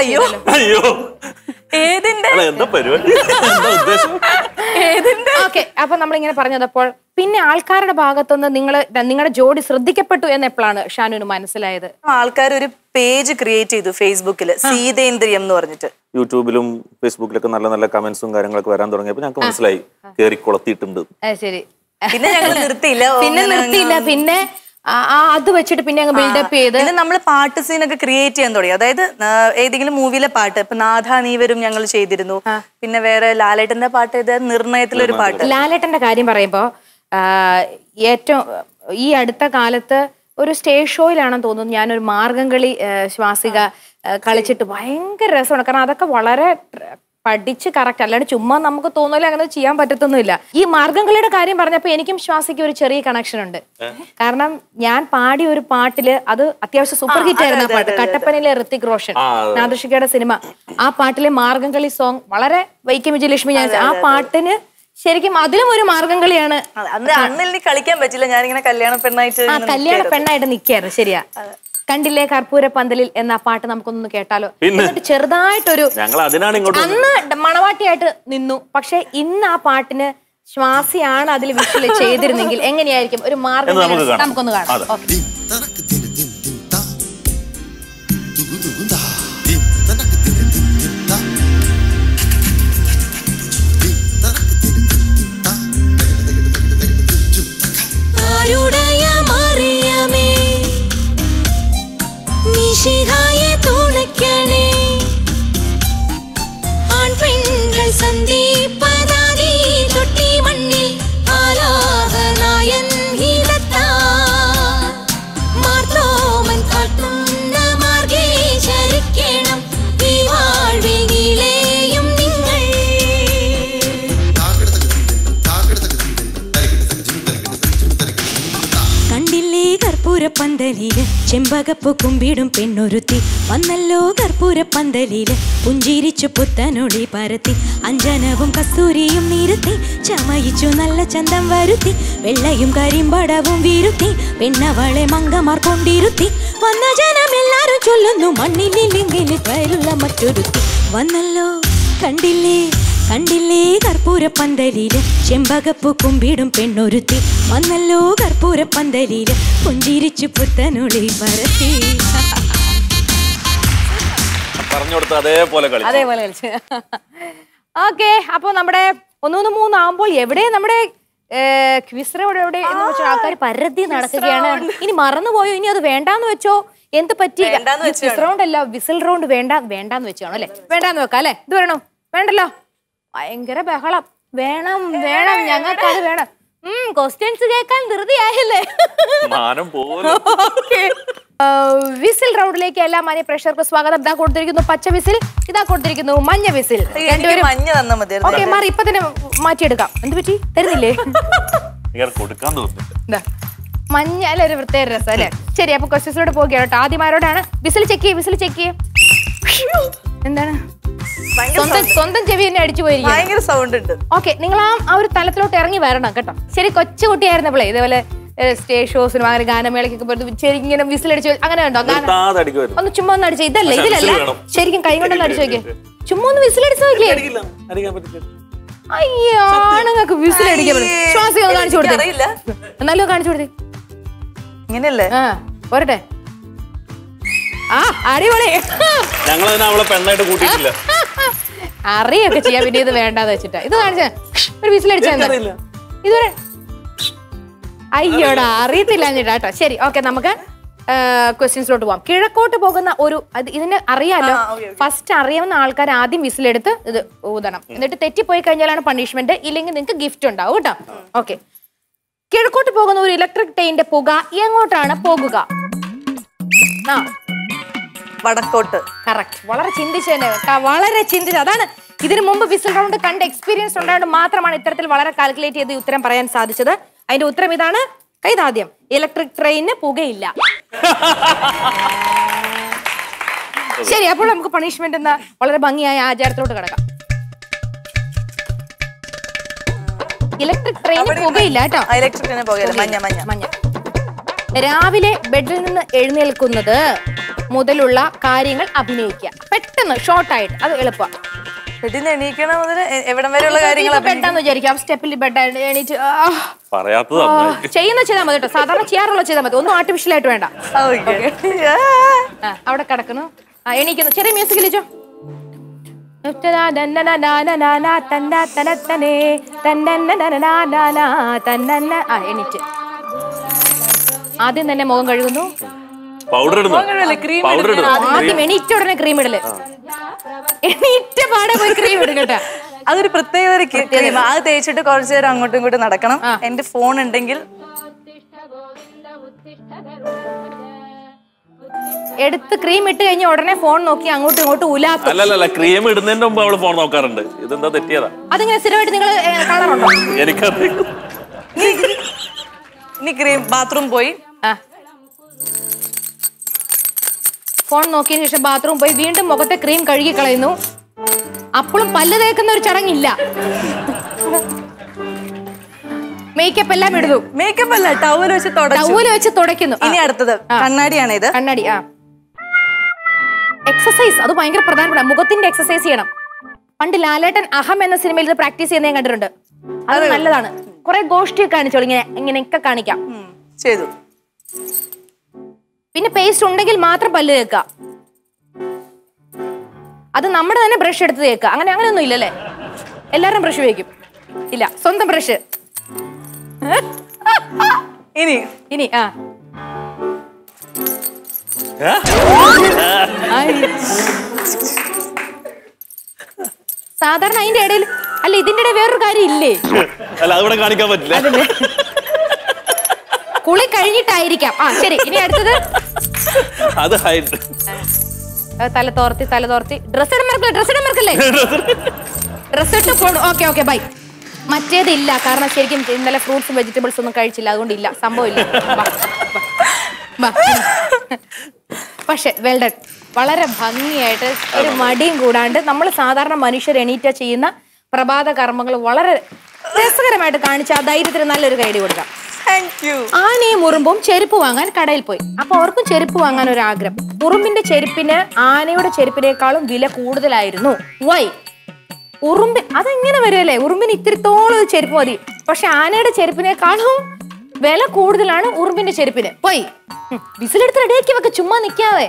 ഓക്കെ. അപ്പൊ നമ്മളിങ്ങനെ പറഞ്ഞതപ്പോൾ പിന്നെ ആൾക്കാരുടെ ഭാഗത്തുനിന്ന് നിങ്ങൾ നിങ്ങളുടെ ജോഡി ശ്രദ്ധിക്കപ്പെട്ടു എന്ന് എപ്പോഴാണ് ഷാനുവിന് മനസ്സിലായത്? ആൾക്കാർ ഒരു പേജ് ക്രിയേറ്റ് ചെയ്തു ഫേസ്ബുക്കിൽ, സീതേന്ദ്രിയം എന്ന് പറഞ്ഞിട്ട്. യൂട്യൂബിലും ഫേസ്ബുക്കിലൊക്കെ നല്ല നല്ല കമന്റ്സും കാര്യങ്ങളൊക്കെ വരാൻ തുടങ്ങിയപ്പോ ഞങ്ങൾക്ക് മനസ്സിലായി കേറി കൊളത്തിയിട്ടുണ്ട്. ശരി, പിന്നെ ഞങ്ങൾ നിർത്തിയില്ല പിന്നെ നിർത്തിയില്ല പിന്നെ അത് വെച്ചിട്ട് പിന്നെ അങ്ങ് ബിൽഡപ്പ് ചെയ്ത് പിന്നെ നമ്മൾ പാട്ട് സീനൊക്കെ ക്രിയേറ്റ് ചെയ്യാൻ തുടങ്ങി. അതായത് ഏതെങ്കിലും മൂവിയിലെ പാട്ട്, ഇപ്പൊ നാഥ നീ വരും ഞങ്ങൾ ചെയ്തിരുന്നു. പിന്നെ വേറെ ലാലേട്ടന്റെ പാട്ട്, ഇത് നിർണയത്തിലൊരു പാട്ട്. ലാലേട്ടന്റെ കാര്യം പറയുമ്പോ ഏറ്റവും ഈ അടുത്ത കാലത്ത് ഒരു സ്റ്റേജ് ഷോയിലാണെന്ന് തോന്നുന്നു ഞാനൊരു മാർഗംകളി ശ്വാസിക കളിച്ചിട്ട് ഭയങ്കര രസമാണ്. കാരണം അതൊക്കെ വളരെ പഠിച്ച് കറക്റ്റ്, അല്ലാണ്ട് ചുമ്മാ നമുക്ക് തോന്നില്ല അങ്ങനെ ചെയ്യാൻ പറ്റത്തൊന്നുമില്ല. ഈ മാർഗംകളിയുടെ കാര്യം പറഞ്ഞപ്പോ എനിക്കും ശ്വാസിക്ക് ഒരു ചെറിയ കണക്ഷൻ ഉണ്ട്. കാരണം ഞാൻ പാടിയ ഒരു പാട്ടില്, അത് അത്യാവശ്യം സൂപ്പർ ഹിറ്റ് ആയിരുന്നു ആ പാട്ട്, കട്ടപ്പനയിലെ ഋത്തിക് റോഷൻ നാദൃഷികയുടെ സിനിമ. ആ പാട്ടിലെ മാർഗംകളി സോങ് വളരെ വൈക്കം വിജയലക്ഷ്മി ഞാൻ ആ പാട്ടിന് ശരിക്കും അതിലും ഒരു മാർഗംകളിയാണ്. അന്ന് കളിക്കാൻ പറ്റില്ല, ഞാനിങ്ങനെ കല്യാണ പെണ്ണായിട്ട് ആ കല്യാണ പെണ്ണായിട്ട് നിക്കായിരുന്നു. ശരിയാ, കണ്ടില്ലേ കർപ്പൂര പന്തലിൽ എന്ന പാട്ട് നമുക്കൊന്ന് കേട്ടാലോ? എന്നിട്ട് ചെറുതായിട്ടൊരു അന്ന് മണവാട്ടിയായിട്ട് നിന്നു, പക്ഷെ ഇന്ന് ആ പാട്ടിന് ശ്വാസിയാണ് അതിൽ വിഷ്വൽ ചെയ്തിരുന്നെങ്കിൽ എങ്ങനെയായിരിക്കും ഒരു മാർഗം നമുക്കൊന്ന് കാണാം. പന്തലില് ചെമ്പകപ്പു കുമ്പിടും പെണ്ണൊരുത്തി വന്നല്ലോ കർപ്പൂര പന്തലില് പുഞ്ചിരിച്ചു പുത്തനൊളി പരത്തി അഞ്ജനവും കസ്തൂരിയും നിരത്തി ചമയിച്ചു നല്ല ചന്തം വരുത്തി വെള്ളയും കരിമ്പടവും വീരുത്തി പെണ്ണവളെ മങ്കമാർ കൊണ്ടിരുത്തി വന്ന ജനം എല്ലാരും ചൊല്ലുന്നു മണ്ണിലില്ലെങ്കിൽ കയറുള്ള മറ്റൊരുത്തി വന്നല്ലോ കണ്ടില്ലേ കണ്ടില്ലേ കർപ്പൂര പന്തലില് ചെമ്പകപ്പു കുമ്പിടും പെണ്ണൊരുത്തി വന്നല്ലോ കർപ്പൂര പന്തലില് പുഞ്ചിരിച്ചു പുത്തനൊളി പരത്തി പറഞ്ഞു കൊടുത്ത അതേപോലെ കളി അതേപോലെ കളിച്ച്. ഓക്കെ, അപ്പൊ നമ്മുടെ ഒന്നൂന്ന് മൂന്നാകുമ്പോൾ എവിടെ നമ്മുടെ ക്വിസ് റൗണ്ട് എവിടെ എന്ന് വെച്ചാൽ ആൾക്കാർ പരതി നടക്കുകയാണ്. ഇനി മറന്നുപോയോ? ഇനി അത് വേണ്ടാന്ന് വെച്ചോ? എന്ത് പറ്റി? ക്വിസ് റൗണ്ട് അല്ല, വിസിൽ റൗണ്ട് വേണ്ട വേണ്ടാന്ന് വെച്ചാണോ അല്ലെ? വേണ്ടാന്ന് വെക്കാം അല്ലെ? ഇത് വേണോ? വേണ്ടല്ലോ. ഭയങ്കര ബഹളം. വേണം വേണം, ഞങ്ങൾക്ക് അത് വേണം. ഉം ക്വസ്റ്റ്യൻസ് കേൾക്കാൻ ധൃതിയായല്ലേ? വിസിൽ റൗണ്ടിലേക്ക് എല്ലാ മാന്യ പ്രേക്ഷകർക്ക് സ്വാഗതം. ഇതാ കൊടുത്തിരിക്കുന്നു പച്ച വിസിൽ, ഇതാ കൊടുത്തിരിക്കുന്നു മഞ്ഞ വിസിൽ. മഞ്ഞ തന്നാ മതി. ഓക്കെ മാറി, ഇപ്പൊ തന്നെ മാറ്റിയെടുക്കാം. എന്ത് പറ്റി? തരുന്നില്ലേ? മഞ്ഞ അല്ല, ഒരു പ്രത്യേക രസം അല്ലെ? ശരി, അപ്പൊ ക്വസ്റ്റ്യൻസിലോട്ട് പോകുകയാണ് കേട്ടോ. ആദ്യമാരോടാണ് വിസിൽ ചെക്ക് ചെയ്യേ, വിസിൽ ചെക്ക് ചെയ്യേ. എന്താണ്? സ്വന്തം സ്വന്തം ചെവി തന്നെ അടിച്ചു പോയിരിക്കും. സൗണ്ട് ഉണ്ട്. ഓക്കെ, നിങ്ങൾ ആ ആ ഒരു തലത്തിലോട്ട് ഇറങ്ങി വരണം കേട്ടോ. ശരി, കൊച്ചുകുട്ടിയായിരുന്നപ്പോഴേ ഇതേപോലെ സ്റ്റേജ് ഷോസിനും അങ്ങനെ ഗാനമേളക്കൊക്കെ പോയി ശരി ഇങ്ങനെ വിസിലടിച്ച് അങ്ങനെ ഉണ്ടോ? ഒന്ന് ചുമ്മാ ഒന്ന് അടിച്ചു. ഇതല്ല, ഇതിലല്ല, ശരിക്കും കൈ കൊണ്ടൊന്ന് അടിച്ചു നോക്കിയേ. ചുമ്മാ ഒന്ന് വിസിലടിച്ചു നോക്കിയേ. അയ്യോ, ആണുങ്ങൾക്ക് വിസിലടിക്കാൻ പറ്റും. ശ്വാസം കാണിച്ചു കൊടുത്തേ, എന്നാലും കാണിച്ചു കൊടുത്തേ. ഇങ്ങനെയല്ലേ? ആ പോരട്ടെ. ആ അടിപൊളി. അറിയൊക്കെ ചെയ്യാൻ പിന്നെ ഇത് വേണ്ടാന്ന് വെച്ചിട്ടാ ഇത് കാണിച്ച ഒരു വിസിലടിച്ചാ ഇതുവരെ. അയ്യോടാ, അറിയത്തില്ല കേട്ടോ. ശരി, ഓക്കെ, നമുക്ക് ക്വസ്റ്റ്യൻസിലോട്ട് പോവാം. കിഴക്കോട്ട് പോകുന്ന ഒരു ഇതിന് അറിയാലോ. ഫസ്റ്റ് അറിയാവുന്ന ആൾക്കാർ ആദ്യം വിസിലെടുത്ത് ഇത് ഊതണം. എന്നിട്ട് തെറ്റിപ്പോയി കഴിഞ്ഞാലാണ് പണിഷ്മെന്റ്, ഇല്ലെങ്കിൽ നിങ്ങൾക്ക് ഗിഫ്റ്റ് ഉണ്ടാവും കേട്ടോ. ഓക്കെ, കിഴക്കോട്ട് പോകുന്ന ഒരു ഇലക്ട്രിക് ട്രെയിനിന്റെ പുക എങ്ങോട്ടാണ് പോകുക? ആ വടക്കോട്ട്. കറക്റ്റ്. വളരെ ചിന്തിച്ചു തന്നെ, വളരെ ചിന്തിച്ചു. അതാണ് ഇതിനു മുമ്പ് വിസിൽ റൗണ്ട് കണ്ട എക്സ്പീരിയൻസ് ഉണ്ടായത് മാത്രമാണ് ഇത്തരത്തിൽ വളരെ കാൽക്കുലേറ്റ് ചെയ്ത് ഉത്തരം പറയാൻ സാധിച്ചത്. അതിന്റെ ഉത്തരം ഇതാണ്. കൈതാദ്യം. ഇലക്ട്രിക് ട്രെയിനിന് പുകയില്ല. ശരി, അപ്പോൾ നമുക്ക് പണിഷ്മെന്റ് എന്ന വളരെ ഭംഗിയായ ആചാരത്തിലോട്ട് കിടക്കാം. ഇലക്ട്രിക് ട്രെയിനിന് പുകയില്ല കേട്ടോ. ഇലക്ട്രിക് പുകയില്ല. മഞ്ഞ മഞ്ഞ മഞ്ഞ. രാവിലെ ബെഡിൽ നിന്ന് എഴുന്നേൽക്കുന്നത് മുതലുള്ള കാര്യങ്ങൾ അഭിനയിക്കുക. പെട്ടെന്ന് ഷോർട്ടായിട്ട്, അത് എളുപ്പം. ബെഡിൽ എണീക്കണ മുതൽ എവിടം വരെയുള്ള കാര്യങ്ങൾ ബെഡാന്ന് വിചാരിക്കാം. സ്റ്റെപ്പിൽ ബെഡ് എണീറ്റ് ചെയ്യുന്ന ചെയ്താൽ മതി കേട്ടോ. സാധാരണ ചെയ്യാറുള്ള ചെയ്താൽ മതി, ഒന്നും ആർട്ടിഫിഷ്യൽ ആയിട്ട് വേണ്ട. അവിടെ കിടക്കുന്നു, എണീക്കുന്നു. ചെറിയ മ്യൂസിക് ലിച്ചോ. എണീറ്റ് ആദ്യം തന്നെ മുഖം കഴുകുന്നു. ആദ്യം എണീറ്റ ഉടനെ ക്രീം ഇടല്. എണീറ്റ പാടെ പോയി ക്രീം ഇടും കേട്ടോ. അതൊരു പ്രത്യേക ക്രീം. അത് തേച്ചിട്ട് കുറച്ചു നേരം അങ്ങോട്ടും ഇങ്ങോട്ടും നടക്കണം. എന്റെ ഫോൺ ഉണ്ടെങ്കിൽ എടുത്ത് ക്രീം ഇട്ട് കഴിഞ്ഞ ഉടനെ ഫോൺ നോക്കി അങ്ങോട്ടും ഇങ്ങോട്ടും ഉലാത്തും. അല്ലല്ല, ക്രീം ഇടുന്നതിന്റെ മുമ്പ് അവള് ഫോൺ നോക്കാറുണ്ട്. ഇതെന്താ തെറ്റിയതാ? അതിങ്ങനെ സ്ഥിരമായിട്ട് നിങ്ങൾ കാണാറുണ്ടോ? എനിക്കറിയാം. ഇനി ക്രീം ബാത്റൂം പോയി ഫോൺ നോക്കിയതിനു ശേഷം ബാത്റൂം പോയി വീണ്ടും മുഖത്തെ ക്രീം കഴുകി കളയുന്നു. അപ്പോഴും പല്ല് തേക്കുന്ന ഒരു ചടങ്ങില്ല. മേക്കപ്പ് എല്ലാം ഇടുന്നു. മേക്കപ്പ് അല്ല, ടവൽ വെച്ച് ടവൽ വെച്ച് തുടയ്ക്കുന്നു. ഇനി അടുത്തത് കണ്ണാടിയാണ്. ഇത് കണ്ണാടി. ആ എക്സസൈസ്, അത് ഭയങ്കര പ്രധാനപ്പെട്ട. മുഖത്തിന്റെ എക്സസൈസ് ചെയ്യണം. പണ്ട് ലാലേട്ടൻ അഹം എന്ന സിനിമയിൽ ഇത് പ്രാക്ടീസ് ചെയ്യുന്ന ഞാൻ കണ്ടിട്ടുണ്ട്. അത് നല്ലതാണ്. കുറെ ഗോഷ്ടിയൊക്കെ കാണിച്ചോളൂ. ഇങ്ങനെ ഇങ്ങനെയൊക്കെ കാണിക്കാം. ചെയ്തു. പിന്നെ പേസ്റ്റ് ഉണ്ടെങ്കിൽ മാത്രം പല്ല് തേക്കുക. അത് നമ്മുടെ തന്നെ ബ്രഷ് എടുത്ത് തേക്കുക. അങ്ങനെ അങ്ങനെയൊന്നും ഇല്ലല്ലേ? എല്ലാരും ബ്രഷ് ഉപയോഗിക്കും. ഇല്ല, സ്വന്തം ബ്രഷ്. ഇനി ഇനി ആ സാധാരണ അതിന്റെ ഇടയിൽ അല്ല, ഇതിന്റെ ഇടയിൽ വേറൊരു കാര്യം ഇല്ലേ? അല്ല, അതിവിടെ കാണിക്കാൻ പറ്റില്ല. കുളി കഴിഞ്ഞിട്ടായിരിക്കാം. ആ ശരി, ഇനി അടുത്തത് അത് തല തോർത്തി തല തോർത്തി ഡ്രസ് ഇടമറക്കല്ലേ ഡ്രസ് ഇടമറക്കല്ലേ ഡ്രസ് ഇട്ട് പോണു. Okay okay bye. മറ്റേതില്ല, കാരണം ശരിക്കും ഇന്നലെ ഫ്രൂട്ട്സും വെജിറ്റബിൾസ് ഒന്നും കഴിച്ചില്ല, അതുകൊണ്ടില്ല, സംഭവം ഇല്ല. പക്ഷെ വെൽഡൺ വളരെ ഭംഗിയായിട്ട് ഒരു മടിയും കൂടാണ്ട് നമ്മൾ സാധാരണ മനുഷ്യർ എണീറ്റ ചെയ്യുന്ന പ്രഭാത കർമ്മങ്ങൾ വളരെ രസകരമായിട്ട് കാണിച്ച ആ ധൈര്യത്തിന് നല്ലൊരു കൈഡി കൊടുക്കാം. ആനയും ഉറുമ്പും ചെരുപ്പ് വാങ്ങാൻ കടയിൽ പോയി. അപ്പൊ അവർക്കും ചെരുപ്പ് വാങ്ങാൻ ഒരു ആഗ്രഹം. ഉറുമ്പിന്റെ ചെരുപ്പിന് ആനയുടെ ചെരുപ്പിനേക്കാളും വില കൂടുതലായിരുന്നു. വൈ? ഉറുമ്പ് അതെങ്ങനെ വരുമല്ലേ? ഉറുമ്പിന് ഇത്തിരിത്തോളം ഒരു ചെരുപ്പ് മതി, പക്ഷെ ആനയുടെ ചെരുപ്പിനേക്കാളും വില കൂടുതലാണ് ഉറുമ്പിന്റെ ചെരുപ്പിന്. പോയി വിസിലെടുത്ത് റെഡിയാക്കി വെക്ക, ചുമ്മാ നിക്കാതെ.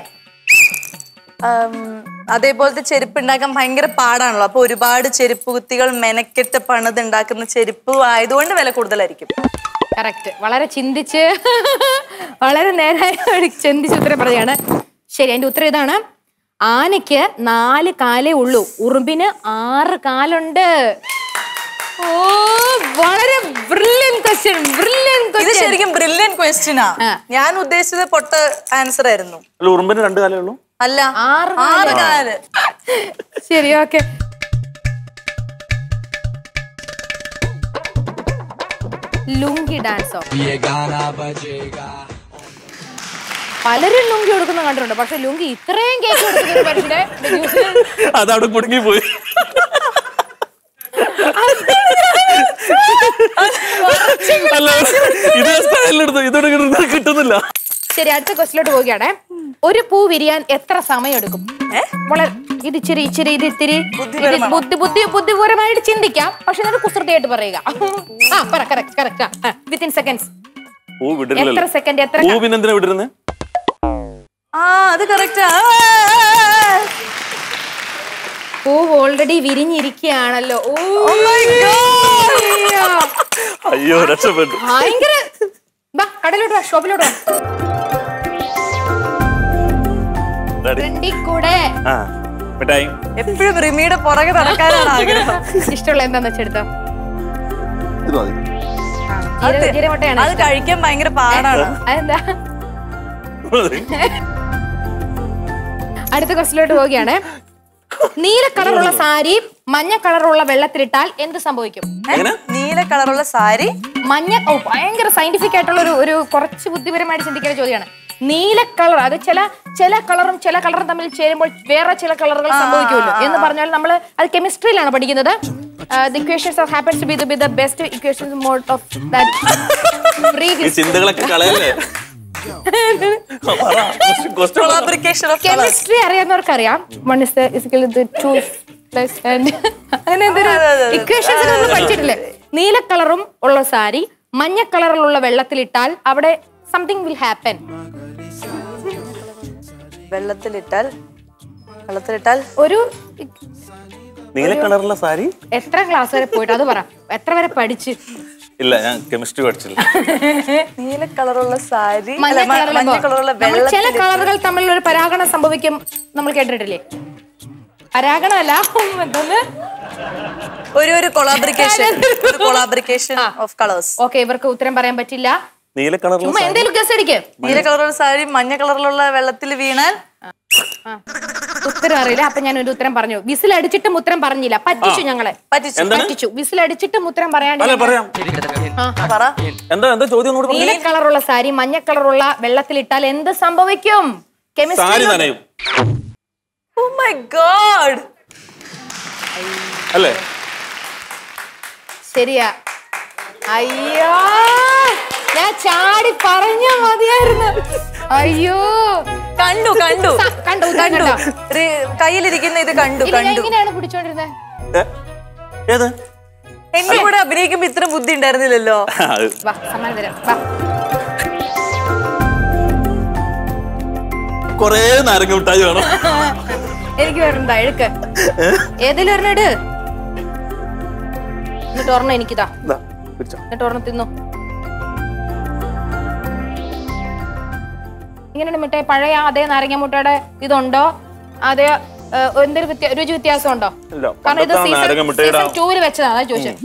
അതേപോലത്തെ ചെരുപ്പ് ഉണ്ടാക്കാൻ ഭയങ്കര പാടാണല്ലോ. അപ്പൊ ഒരുപാട് ചെരുപ്പ് കുത്തികൾ മെനക്കെട്ട് പണിത് ഉണ്ടാക്കുന്ന ചെരുപ്പ് ആയതുകൊണ്ട് വില കൂടുതലായിരിക്കും. കറക്റ്റ്. വളരെ ചിന്തിച്ച് വളരെ നേരായി ചിന്തിച്ച് ഉത്തരം പറയുകയാണ്. ശരി, അതിന്റെ ഉത്തരം ഇതാണ്. ആനയ്ക്ക് നാല് കാലേ ഉള്ളൂ, ഉറുമ്പിന് ആറ് കാലുണ്ട്. ഓ, വളരെ ബ്രില്യന്റ് ക്വസ്റ്റ്യൻ, ബ്രില്യന്റ് ക്വസ്റ്റ്യൻ. ശരിക്കും ബ്രില്യന്റ് ക്വസ്റ്റ്യനാ. ഞാൻ ഉദ്ദേശിച്ചത് പൊട്ട ആൻസർ ആയിരുന്നു. ഉറുമ്പിന് രണ്ട് കാലേ ഉള്ളൂ. അല്ല, ആറ് ആറ് കാല്. ശരി, ഓക്കെ. ലുങ്കി ഡാൻസോ? പലരും ലുങ്കി കൊടുക്കുന്ന കണ്ടിട്ടുണ്ട്, പക്ഷെ ലുങ്കി ഇത്രയും കേക്ക് കൊടുക്കുന്ന മനുഷ്യനെ അതവിടെ കുടുങ്ങി പോയി. കിട്ടുന്നില്ല. ശരി, അടുത്ത ക്വസ്റ്റിലോട്ട് പോവുകയാണേ. ഒരു പൂ വിരിയാൻ എത്ര സമയം എടുക്കും? വളരെ ഇത് ഇച്ചിരി ഇച്ചിരി ഇത് ഇത്തിരി ബുദ്ധി ബുദ്ധി ബുദ്ധിപരമായിട്ട് ചിന്തിക്കാം, പക്ഷെ അത് കുസൃതിയായിട്ട് പറയുക. ആ പറ, കറക്റ്റ് കറക്റ്റ്. Within seconds. എത്ര സെക്കൻഡ്? എത്ര? ആ, അത് കറക്റ്റാ. പൂ ഓൾറെഡി വിരിഞ്ഞിരിക്കുകയാണല്ലോ. അയ്യോ, രക്ഷപ്പെട്ടു. ഭയങ്കര. കടയിലോട്ട് വാ, ഷോപ്പിലോട്ട് വാ. എപ്പോഴും റിമിയുടെ പുറകെ നടക്കാനാണ് ആഗ്രഹം. ഇഷ്ടമുള്ള എന്താന്ന് വെച്ചെടുത്തോ. അത് കഴിക്കാൻ ഭയങ്കര പാടാണ്. അതെന്താ? അടുത്ത ക്വസ്റ്റിലോട്ട് പോവുകയാണ്. നീല കളറുള്ള സാരി മഞ്ഞ കളറുള്ള വെള്ളത്തിലിട്ടാൽ എന്ത് സംഭവിക്കും? നീല കളറുള്ള സാരി മഞ്ഞ. ഓ, ഭയങ്കര സയന്റിഫിക് ആയിട്ടുള്ള ഒരു ഒരു കുറച്ച് ബുദ്ധിപരമായിട്ട് ചിന്തിക്കുന്ന ചോദ്യമാണ്. നീല കളർ, അത് ചില ചില കളറും ചില കളറും തമ്മിൽ ചേരുമ്പോൾ വേറെ ചില കളറുകൾ സംഭവിക്കുമല്ലോ എന്ന് പറഞ്ഞാൽ നമ്മൾ അത് കെമിസ്ട്രിയിലാണ് പഠിക്കുന്നത്. The equations of happens to be the, be the best equations mode of that. Chemistry അറിയാവുന്നവർക്കറിയാം. One is the is equal to two plus and അങ്ങനെ എന്തൊരു ഇക്വേഷൻസ് നമ്മൾ പഠിച്ചിട്ടില്ലേ? നീല കളറും ഉള്ള സാരി മഞ്ഞ കളറിലുള്ള വെള്ളത്തിലിട്ടാൽ അവിടെ സംതിങ് വിൽ ഹാപ്പൻ. വെള്ളത്തിലിട്ടാൽ വെള്ളത്തിലിട്ടാൽ ഒരു നീല കളറുള്ള സാരി. എത്ര ക്ലാസ് വരെ പോയിട്ട് അത് പറ, എത്ര വരെ പഠിച്ച്? ഇല്ല, ഞാൻ കെമിസ്ട്രി പഠിച്ചില്ല. നീല കളറുള്ള സാരി മഞ്ഞ കളറുള്ള വെള്ളം. ചില കളറുകൾ തമ്മിൽ ഒരു പരാഗണം സംഭവിക്കും, നമ്മൾ കേട്ടിട്ടില്ലേ? പരാഗണമല്ല, ഒരു ഒരു collaboration collaboration of colours. Okay, ഇവർക്ക് ഉത്തരം പറയാൻ പറ്റില്ല. നീല കളറുള്ള എന്തെങ്കിലും ഗസ് അടിക്ക്. നീല കളറുള്ള സാരി മഞ്ഞ കളറിലുള്ള വെള്ളത്തിൽ വീണാൽ ഉത്തരം അറിയില്ല. അപ്പൊ ഞാൻ ഒരു ഉത്തരം പറഞ്ഞു. വിസിൽ അടിച്ചിട്ടും ഉത്തരം പറഞ്ഞില്ല. പറ്റിച്ചു, ഞങ്ങളെ പറ്റിച്ചു. വിസിൽ അടിച്ചിട്ടും ഉത്തരം പറയാണ്ട്. നീല കളറുള്ള സാരി മഞ്ഞ കളറുള്ള വെള്ളത്തിലിട്ടാൽ എന്ത് സംഭവിക്കും? കെമിസ്ട്രി. Oh my God. അല്ലേ? ശരിയാ. അയ്യോ, ഞാൻ ചാടി പറഞ്ഞ മതിയായിരുന്നു. അയ്യോ, കണ്ടു കണ്ടു കണ്ടു കണ്ടു കയ്യിലിരിക്കുന്ന ഇത് കണ്ടു കണ്ടു. എങ്ങനെയാണ് പിടിച്ചോണ്ടിരുന്നത്? എന്റെ കൂടെ അഭിനയിക്കുമ്പോ ഇത്ര ബുദ്ധി ഉണ്ടായിരുന്നില്ലല്ലോ. വാ, സമ്മാനം തരാം. വാ. കൊറേ നാരങ്ങ മിഠായി വേണം. എനിക്ക് വരണ്ട, എഴുക്ക്. ഏതെങ്കിലും ഒരെണ്ണം ഇട്. എന്നിട്ട് ഒരെണ്ണം എനിക്കിതാ. എന്നിട്ട് ഒരെണ്ണം തിന്നു. ഇങ്ങനെയാണ് മിഠായി. പഴയ അതേ നാരങ്ങ മുട്ടയുടെ ഇതുണ്ടോ? അതേ എന്തെങ്കിലും രുചി വ്യത്യാസം ഉണ്ടോ? കാരണം ഇത് സീസൺ ടൂവിൽ വെച്ചതാണ്, അതാ ചോദിച്ചത്.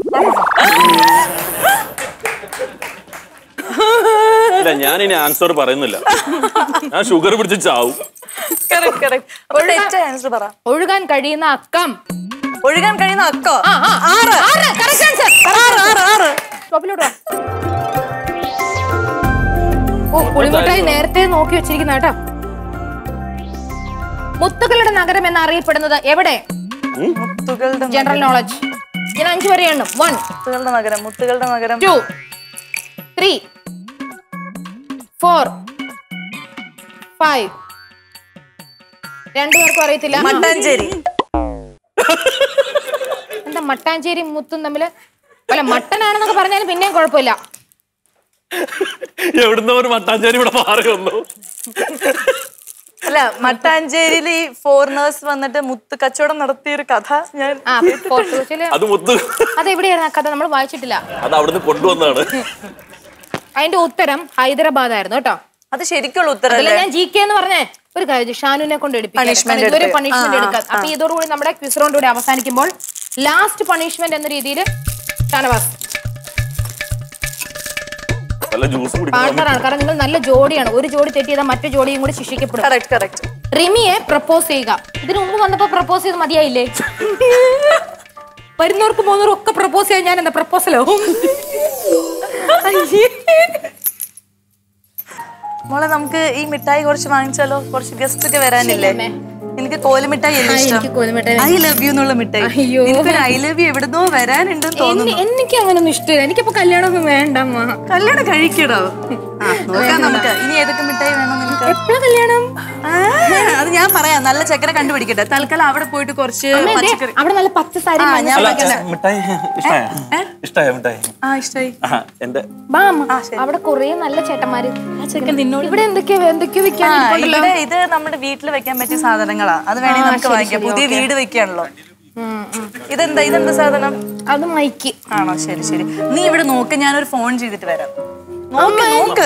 ഇല്ല, ഞാൻ ഇനി ആൻസർ പറയുന്നില്ല. ഞാൻ ഷുഗർ പിടിച്ച് ചാവും. ഒഴുകാൻ കഴിയുന്ന അക്കം. ഒഴുകാൻ കഴിയുന്ന അക്കോ? ഓ പുളിമുട്ടായി നേരത്തെ നോക്കി വെച്ചിരിക്കുന്ന കേട്ടോ. മുത്തുകളുടെ നഗരം എന്നറിയപ്പെടുന്നത് എവിടെ? മുത്തുകളുടെ ജനറൽ നോളജ്. ഞാൻ അഞ്ചു വരെ എണ്ണും. വൺ, മുത്തുകളുടെ നഗരം, മുത്തുകളുടെ നഗരം. Two, three, four, five. രണ്ടുപേർക്കും അറിയത്തില്ല. മട്ടാഞ്ചേരി. എന്താ മട്ടാഞ്ചേരി മുത്തും തമ്മില്? അല്ല മട്ടനാണെന്നൊക്കെ പറഞ്ഞാലും പിന്നെയും കുഴപ്പമില്ല. എവിടുന്ന ഒരു മട്ടാഞ്ചേരി ഇവിടെ മാറി വന്നു? അല്ല മട്ടാഞ്ചേരിയിൽ ഈ ഫോറിനേഴ്സ് വന്നിട്ട് മുത്ത് കച്ചവടം നടത്തിയ ഒരു കഥ ഞാൻ അത് മുത്ത് അതെവിടെയായിരുന്നു ആ കഥ? നമ്മൾ വായിച്ചിട്ടില്ല. അത് അവിടുന്ന് കൊണ്ടുവന്നതാണ്. അതിന്റെ ഉത്തരം ഹൈദരാബാദ് ആയിരുന്നു കേട്ടോ. അത് ശരിക്കുള്ള ഉത്തരം. ഞാൻ ജി കെ എന്ന് പറഞ്ഞേ ഒരു കാര്യം ഷാനുവിനെ കൊണ്ട് എടുപ്പിക്കും ഇതൊരു പണിഷ്മെന്റ് എടുക്കാം. അപ്പൊ ഇതോടുകൂടി നമ്മുടെ ക്വിസ് റൗണ്ട് കൂടി അവസാനിക്കുമ്പോൾ ലാസ്റ്റ് പണിഷ്മെന്റ് എന്ന രീതിയിൽ ഷാനവാസ് പാർട്ണറാണ്. കാരണം നിങ്ങൾ നല്ല ജോഡിയാണ്. ഒരു ജോഡി തെറ്റിയതാൽ മറ്റു ജോഡിയും കൂടി ശിക്ഷിക്കപ്പെടും. റിമിയെ പ്രപ്പോസ് ചെയ്യുക. ഇതിനു മുമ്പ് വന്നപ്പോ പ്രപ്പോസ് ചെയ്ത് മതിയായില്ലേ? വരുന്നവർക്ക് പോകുന്നവർക്ക് ഒക്കെ പ്രപ്പോസ് ചെയ്യാൻ ഞാൻ എന്താ പ്രപ്പോസലോ? മോളെ നമുക്ക് ഈ മിഠായി കുറച്ച് വാങ്ങിച്ചാലോ? കുറച്ച് ഗസ്റ്റ് ഒക്കെ വരാനില്ലേ? എനിക്ക് കോലുമിഠായി ഐ ലവ് യു എന്നുള്ള മിഠായി. ഐ ലവ് യു എവിടുന്നോ വരാനുണ്ടെന്ന് തോന്നുന്നു. എനിക്ക് അങ്ങനൊന്നും ഇഷ്ടമില്ല. എനിക്കിപ്പോ കല്യാണമൊന്നും വേണ്ടമ്മ. കല്യാണം കഴിക്കണോ? നോക്കാം നമുക്ക്. ഇനി ഏതൊക്കെ മിഠായി വേണം നിനക്ക്? എപ്പോഴാ കല്യാണം? അത് ഞാൻ പറയാം. നല്ല ചക്കര കണ്ടുപിടിക്കട്ടെ. തൽക്കാലം അവിടെ പോയിട്ട് കുറച്ച് പച്ചക്കറി. അവിടെ നല്ല പച്ച സാരി. അവിടെ കൊറേ നല്ല ചേട്ടന്മാര്. ഇവിടെ എന്തൊക്കെയോ എന്തൊക്കെയോ വെക്കാൻ. ഇത് നമ്മുടെ വീട്ടിൽ വെക്കാൻ പറ്റിയ സാധനങ്ങളാ. അത് വേണമെങ്കിൽ നമുക്ക് വാങ്ങിക്കാം. പുതിയ വീട് വെക്കാണല്ലോ. ഇതെന്താ ഇതെന്താ സാധനം? അത് മൈക്ക് ആണോ? ശരി ശരി. നീ ഇവിടെ നോക്ക്. ഞാനൊരു ഫോൺ ചെയ്തിട്ട് വരാം. നോക്ക് നോക്ക്.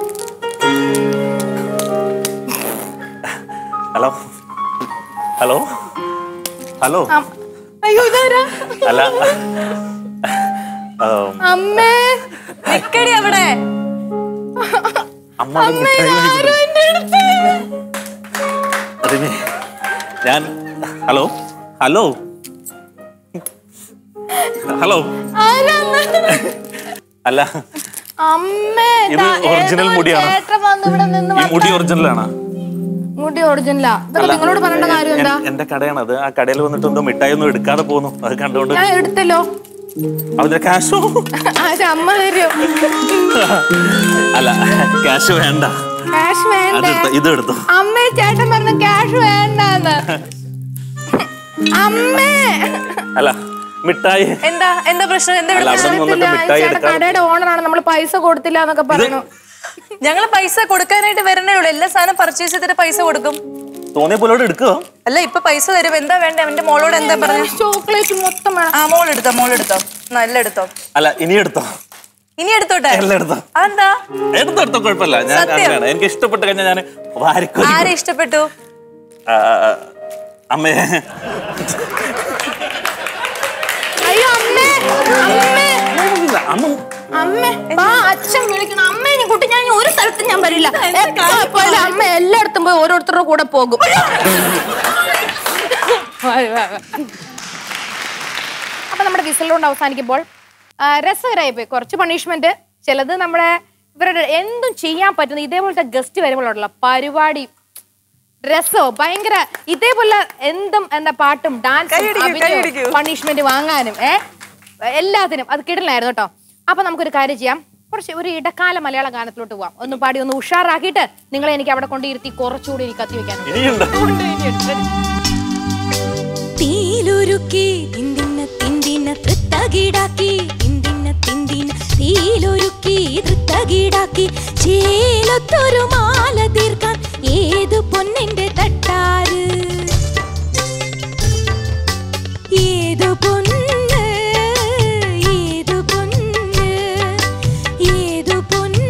Hello hello hello. അയ്യോ ഇതാരാ? അല്ല അമ്മേ നിക്കടി അവിടെ. ഞാൻ ഹലോ ഹലോ ഹലോ. അല്ല അമ്മേ ഇത് ഒറിജിനൽ മുടിയാണ്. ഈ മുടി ഒറിജിനലാണോ? മുടി ഒറിജിനലാ. നിങ്ങളോട് പറയേണ്ട കാര്യം എന്താ? എന്റെ കടയാണ് അത്. ആ കടയിൽ വന്നിട്ട് എന്തോ മിഠായി ഒന്നും എടുക്കാതെ പോന്നു. അത് കണ്ടോണ്ട് ഞാൻ എടുത്തല്ലോ. അതിന്റെ ക്യാഷോ? അമ്മ തരും. അല്ല ക്യാഷ് വേണ്ട. ക്യാഷ് വേണ്ട. ഇത് എടുത്തു. അമ്മേ ചേട്ടൻ പറഞ്ഞ ക്യാഷ് വേണ്ടെന്ന്. അമ്മേ അല്ല മിഠായി. എന്താ എന്താ പ്രശ്നം? എന്താ കടയുടെ ഓണറാണ്. നമ്മൾ പൈസ കൊടുത്തില്ല എന്നൊക്കെ പറഞ്ഞു. ഞങ്ങള് പൈസ കൊടുക്കാനായിട്ട് വരണേ ഉള്ളൂ. എല്ലാ സാധനം പർച്ചേസ് ചെയ്തിട്ട് പൈസ കൊടുക്കും. തോന്നിയ പോലെ എടുക്കുക. അല്ല ഇപ്പൊ പൈസ തരും. എന്താ വേണ്ട? എന്റെ മോളോട് എന്താ പറഞ്ഞു? ചോക്ലേറ്റ് മൊത്തം വേണം. ആ മോൾ എടുത്തോ മോൾ എടുത്തോ. നല്ല എടുത്തോ. അല്ല ഇനി എടുത്തോ. ഇനി എടുത്തോട്ടെ. എടുത്തോ. എന്താ എടുത്തോ എടുത്തോ കുഴപ്പമില്ല. ഞാൻ എനിക്ക് ഇഷ്ടപ്പെട്ട് കഴിഞ്ഞാൽ ഞാൻ വാരിക്കോ. ആരെ ഇഷ്ടപ്പെട്ടു? അമ്മേ. അയ്യോ അമ്മേ അമ്മേ അമ്മ അമ്മേ അച്ഛൻ വിളിക്കണം. അമ്മേ കുട്ടി ഞാൻ ഒരു സ്ഥലത്തും ഞാൻ വരില്ല. അമ്മ എല്ലായിടത്തും പോയി ഓരോരുത്തരുടെ കൂടെ പോകും. അപ്പൊ നമ്മുടെ വിസിൽ കൊണ്ട് അവസാനിക്കുമ്പോൾ രസകരമായി പോയി. കുറച്ച് പണിഷ്മെന്റ്, ചിലത് നമ്മുടെ ഇവരുടെ എന്തും ചെയ്യാൻ പറ്റുന്ന ഇതേപോലത്തെ ഗസ്റ്റ് വരുമ്പോഴുള്ള പരിപാടി രസവും ഭയങ്കര. ഇതേപോലെ എന്തും എന്താ പാട്ടും ഡാൻസും പണിഷ്മെന്റ് വാങ്ങാനും ഏ എല്ലാത്തിനും അത് കിടലായിരുന്നു കേട്ടോ. അപ്പൊ നമുക്കൊരു കാര്യം ചെയ്യാം. കുറച്ച് ഒരു ഇടക്കാല മലയാള ഗാനത്തിലോട്ട് പോവാം. ഒന്ന് പാടി ഒന്ന് ഉഷാറാക്കിയിട്ട് നിങ്ങളെ എനിക്ക് അവിടെ കൊണ്ടിരുത്തി കുറച്ചുകൂടി എനിക്ക് കത്തി വെക്കാനുണ്ട്. തീലൊരുക്കി തിന്തിന്ന തിന്തിന്ന തൃത്തകിടാക്കി തിന്തിന്ന തിന്തിന്ന തീലൊരുക്കി തൃത്തകിടാക്കി ചേലത്തൊരു മാല തീർക്കാൻ ഏതു പൊന്നിന്റെ തട്ടാറ് ഏതു പൊന്ന് ഏതു പൊന്ന് ഏതു പൊന്ന്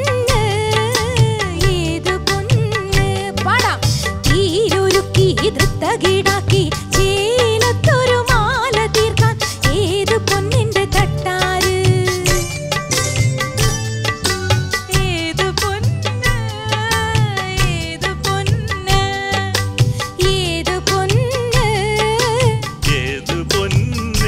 ഏതു പൊന്ന് പാടാം. തീലൊരുക്കി തൃത്തകിടാക്കി ചേലത്തൊരു മാല തീർക്കാൻ ഏതു പൊന്നിന്റെ തട്ടാറ് ഏതു പൊന്ന് ഏതു പൊന്ന് ഏതു പൊന്ന് ഏതു പൊന്ന്.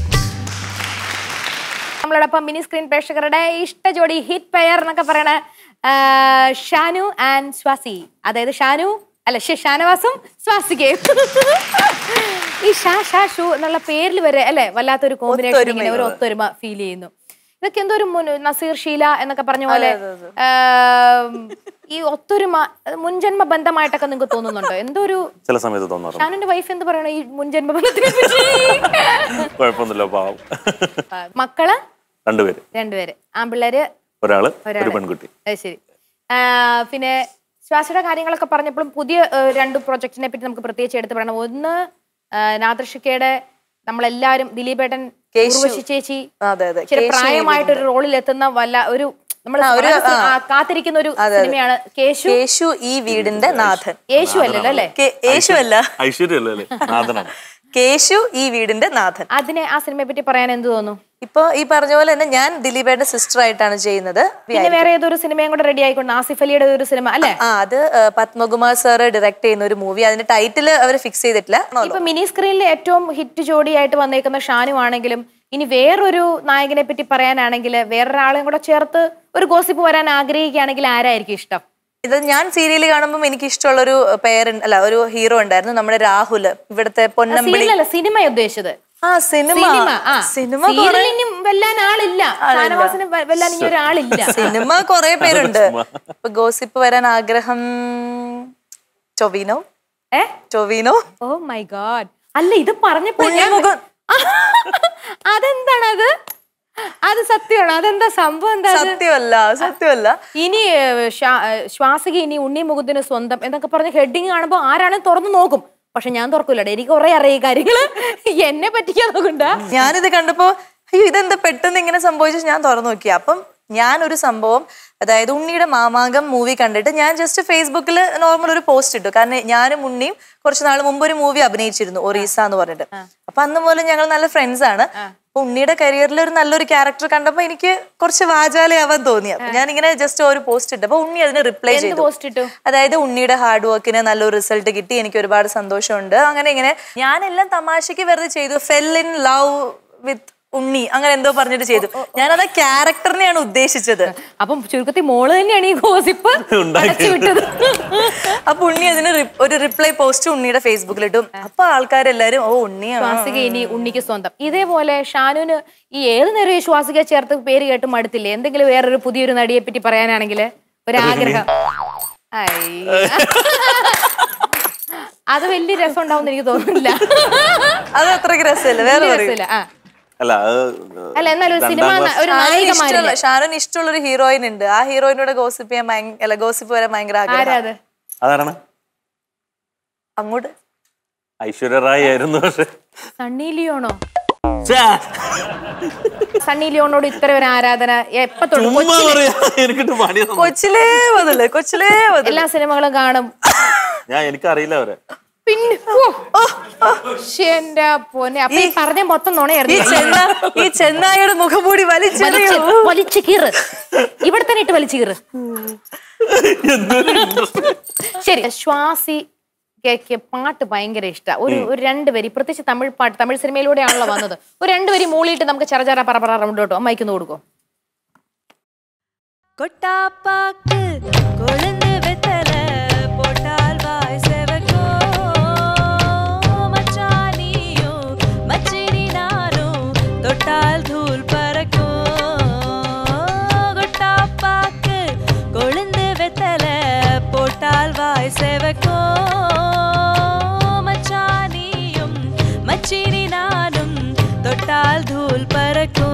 നമ്മളോടൊപ്പം മിനി സ്ക്രീൻ പ്രേക്ഷകരുടെ ഇഷ്ട ജോഡി ഹിറ്റ് പെയർ എന്നൊക്കെ പറയണ ഷാനു ആൻഡ് സ്വാസി, അതായത് ഷാനു അല്ല ഷാനവാസും സ്വാസികയും. ഈ ഷാ ഷാ ഷു എന്നുള്ള പേരിൽ വരെ അല്ലെ വല്ലാത്തൊരു കോമ്പിനേഷൻ, ഇങ്ങനെ ഒരു ഒത്തൊരുമ ഫീൽ ചെയ്യുന്നു. ഇതൊക്കെ എന്തോ ഒരു നസീർ ഷീല എന്നൊക്കെ പറഞ്ഞ പോലെ ഈ ഒത്തൊരുമ മുൻജന്മ ബന്ധമായിട്ടൊക്കെ നിങ്ങൾക്ക് തോന്നുന്നുണ്ടോ? എന്തോ ഒരു ചില സമയത്ത് തോന്നാറുണ്ട്. ഷാനുവിന്റെ വൈഫ് എന്ത് പറയണോ ഈ മുൻജന്മ ബന്ധത്തിനെ പറ്റി? കുഴപ്പമൊന്നുമില്ല, പാവം. മക്കള് രണ്ടുപേര് രണ്ടുപേര് ആൺപിള്ളേര്, ഒരാള് ഒരു പെൺകുട്ടി. ശരി. പിന്നെ ശ്വാസയുടെ കാര്യങ്ങളൊക്കെ പറഞ്ഞപ്പോഴും പുതിയ രണ്ട് പ്രൊജക്ടിനെ പറ്റി നമുക്ക് പ്രത്യേകിച്ച് എടുത്ത് പറയണം. ഒന്ന് നാദൃഷിക്കയുടെ നമ്മളെല്ലാരും ദിലീപേട്ടൻ, ഉർവശി ചേച്ചി ചില പ്രായമായിട്ടൊരു റോളിൽ എത്തുന്ന വല്ല ഒരു നമ്മൾ കാത്തിരിക്കുന്ന ഒരു സിനിമയാണ് കേശു. കേശു ഈ വീടിന്റെ നാഥൻ. യേശു അല്ലല്ലോ അല്ലെ? യേശു അല്ല, ഐശ്വര്യല്ലേ നാഥനാണ്. കേശു ഈ വീടിന്റെ നാഥൻ. അതിനെ ആ സിനിമയെ പറ്റി പറയാൻ എന്ത് തോന്നുന്നു? ഇപ്പൊ ഈ പറഞ്ഞ പോലെ തന്നെ ഞാൻ ദിലീപേട്ടന്റെ സിസ്റ്റർ ആയിട്ടാണ് ചെയ്യുന്നത്. പിന്നെ വേറെ ഏതൊരു സിനിമയും കൂടെ റെഡി ആയിക്കൊണ്ട് ആസിഫ് അലിയുടെ ഒരു സിനിമ അല്ലെ? ആ, അത് പത്മകുമാർ സാർ ഡയറക്ട് ചെയ്യുന്ന ഒരു മൂവി. അതിന്റെ ടൈറ്റിൽ അവർ ഫിക്സ് ചെയ്തിട്ടില്ല. ഇപ്പൊ മിനി സ്ക്രീനിൽ ഏറ്റവും ഹിറ്റ് ജോഡിയായിട്ട് വന്നേക്കുന്ന ഷാനു ആണെങ്കിലും ഇനി വേറൊരു നായകനെ പറ്റി പറയാനാണെങ്കിൽ വേറൊരാളെയും കൂടെ ചേർത്ത് ഒരു ഗോസിപ്പ് വരാൻ ആഗ്രഹിക്കുകയാണെങ്കിൽ ആരായിരിക്കും ഇഷ്ടം? ഇത് ഞാൻ സീരിയൽ കാണുമ്പോൾ എനിക്ക് ഇഷ്ടമുള്ളൊരു പേരന്റ് അല്ല ഒരു ഹീറോ ഉണ്ടായിരുന്നു, നമ്മുടെ രാഹുല്, ഇവിടുത്തെ പൊന്നമ്പലി. സിനിമ ഉദ്ദേശിച്ചത്. ആ സിനിമ സിനിമ വെല്ലാൻ ആളില്ല, ഷാനവാസിന് വെല്ലാൻ ഇനി ഒരാളില്ല. സിനിമ കുറെ പേരുണ്ട്. ഇപ്പൊ ഗോസിപ്പ് വരാൻ ആഗ്രഹം ടൊവിനോ. ഏ ടൊവിനോ? Oh my God. അല്ല ഇത് പറഞ്ഞപ്പോ അതെന്താണത്? അത് സത്യമാണ്? അതെന്താ സംഭവം? എന്താ? സത്യമല്ല, സത്യമല്ല. ഇനി ശ്വാസിക ഇനി ഉണ്ണി മുകുന്ദന് സ്വന്തം എന്നൊക്കെ പറഞ്ഞ ഹെഡിങ് കാണുമ്പോ ആരാണ് തുറന്നു നോക്കും. പക്ഷെ ഞാൻ തുറക്കൂലട്ടെ, എനിക്ക് കുറെ അറിയ കാര്യങ്ങള് എന്നെ പറ്റിക്കാൻ നോക്കണ്ട. ഞാനിത് കണ്ടപ്പോ അയ്യോ ഇതെന്താ പെട്ടെന്ന് ഇങ്ങനെ സംഭവിച്ചു ഞാൻ തുറന്നു നോക്കി. അപ്പം ഞാനൊരു സംഭവം, അതായത് ഉണ്ണിയുടെ മാമാങ്കം മൂവി കണ്ടിട്ട് ഞാൻ ജസ്റ്റ് ഫേസ്ബുക്കിൽ നോർമൽ ഒരു പോസ്റ്റ് ഇട്ടു. കാരണം ഞാനും ഉണ്ണിയും കുറച്ച് നാൾ മുമ്പ് ഒരു മൂവി അഭിനയിച്ചിരുന്നു, ഒറീസ എന്ന് പറഞ്ഞിട്ട്. അപ്പൊ അന്ന് പോലെ ഞങ്ങൾ നല്ല ഫ്രണ്ട്സ് ആണ്. അപ്പൊ ഉണ്ണിയുടെ കരിയറിൽ ഒരു നല്ലൊരു ക്യാരക്ടർ കണ്ടപ്പോ എനിക്ക് കുറച്ച് വാചാലയാവാൻ തോന്നി. അപ്പൊ ഞാൻ ഇങ്ങനെ ജസ്റ്റ് ഒരു പോസ്റ്റ് ഇട്ടു. അപ്പൊ ഉണ്ണി അതിന് റിപ്ലൈ ചെയ്തു. അതായത് ഉണ്ണിയുടെ ഹാർഡ് വർക്കിന് നല്ലൊരു റിസൾട്ട് കിട്ടി, എനിക്ക് ഒരുപാട് സന്തോഷമുണ്ട്, അങ്ങനെ ഇങ്ങനെ. ഞാനെല്ലാം തമാശക്ക് വെറുതെ ചെയ്തു, fell in love with Unni അങ്ങനെ എന്തോ പറഞ്ഞിട്ട് ചെയ്തു. ഞാനത് ക്യാരക്ടറിനെയാണ് ഉദ്ദേശിച്ചത്. അപ്പം ചുരുക്കത്തിൽ മോള് തന്നെയാണ് ഈ ഗോസിപ്പ് വിട്ടത്. അപ്പൊ ഉണ്ണി അതിന് ഒരു റിപ്ലൈ പോസ്റ്റ് ഉണ്ണിയുടെ ഫേസ്ബുക്കിൽ ഇട്ടു. അപ്പൊ ആൾക്കാരെല്ലാരും ഓ ഉണ്ണി ശ്വാസിക ഇനി ഉണ്ണിക്ക് സ്വന്തം. ഇതേപോലെ ഷാനുവിന് ഈ ഏത് നേരം ഈ ശ്വാസിക ചേർത്ത് പേര് കേട്ടും അടുത്തില്ലേ? എന്തെങ്കിലും വേറൊരു പുതിയൊരു നടിയെ പറ്റി പറയാനാണെങ്കിൽ ഒരാഗ്രഹം. അത് വലിയ രസം ഉണ്ടാവും എനിക്ക് തോന്നുന്നില്ല. അത് അത്രയ്ക്ക് രസമില്ല, വേറെ രസമില്ല. അല്ല അല്ല എന്നാലും സിനിമ ഒരു നായികമാരില്ല. ഷാനു ഇഷ്ടമുള്ള ഒരു ഹീറോയിൻ ഉണ്ട്. ആ ഹീറോയിനോട് ഗോസിപ്പ് ചെയ്യാൻ അല്ല ഗോസിപ്പ് വരാൻ ഭയങ്കര ആഗ്രഹം. അതാണ് അങ്ങോട്ട് ഐശ്വര്യ റായ് ആയിരുന്നു. പക്ഷെ സണ്ണി ലിയോണോ? സണ്ണി ലിയോണോട് ഇത്ര ഒരു ആരാധന എപ്പോ കൊച്ചിലേ മുതല് കൊച്ചിലേ എല്ലാ സിനിമകളും കാണും. ഞാൻ എനിക്കറിയില്ല അവരെ. പിന്നെ പോന്നെ അപ്പൊ ഈ പറഞ്ഞ മൊത്തം നുണയായിരുന്നു. ഈ ചെന്നായിയുടെ മുഖംമൂടി വലിച്ചു കീറ്, ഇവിടെ തന്നെ ഇട്ട് വലിച്ചു കീറ്. ശരി, ശ്വാസി പാട്ട് ഭയങ്കര ഇഷ്ടമാണ്. ഒരു ഒരു രണ്ടുപേരി, പ്രത്യേകിച്ച് തമിഴ് പാട്ട്, തമിഴ് സിനിമയിലൂടെയാണല്ലോ വന്നത്. ഒരു രണ്ടുപേരി മൂളിയിട്ട് നമുക്ക് ചെറചറ പറ പറ റൗണ്ട് കേട്ടോ. അമ്മയ്ക്കൊന്ന് കൊടുക്കോ? കൊട്ടാപ്പാക്ക് കൊളുന്ന് വെത്തല പോട്ടാൽ വായ് സെവക്കോ മച്ചാനിയോ മച്ചിനി നാനോ തൊട്ടാൽ ധൂൽ പറക്കോ കൊട്ടാപ്പാക്ക് കൊളുന്ന് വെത്തല പോട്ടാൽ വായ് സെവക്കോ മച്ചാനിയും മച്ചിനി നാനും തൊട്ടാൽ ധൂൽ പറക്കോ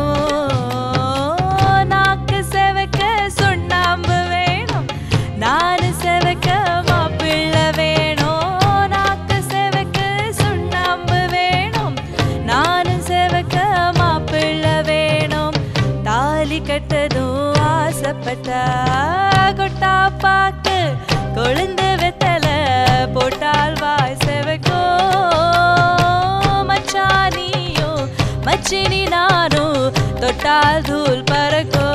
நானு செவக்க மாப்பிள்ள வேணும் நாக்கு செவக்க சுண்ணாம்பு வேணும் நானு செவக்க மாப்பிள்ள வேணும் தாலி கட்டதும் ஆசைப்பட்டா கொட்டாப்பாக்கு கொழுந்து வெத்தல போட்டால் வாய் செவக்கோ மச்சானியோ மச்சினி நானும் தொட்டால் தூள் பறக்கோ.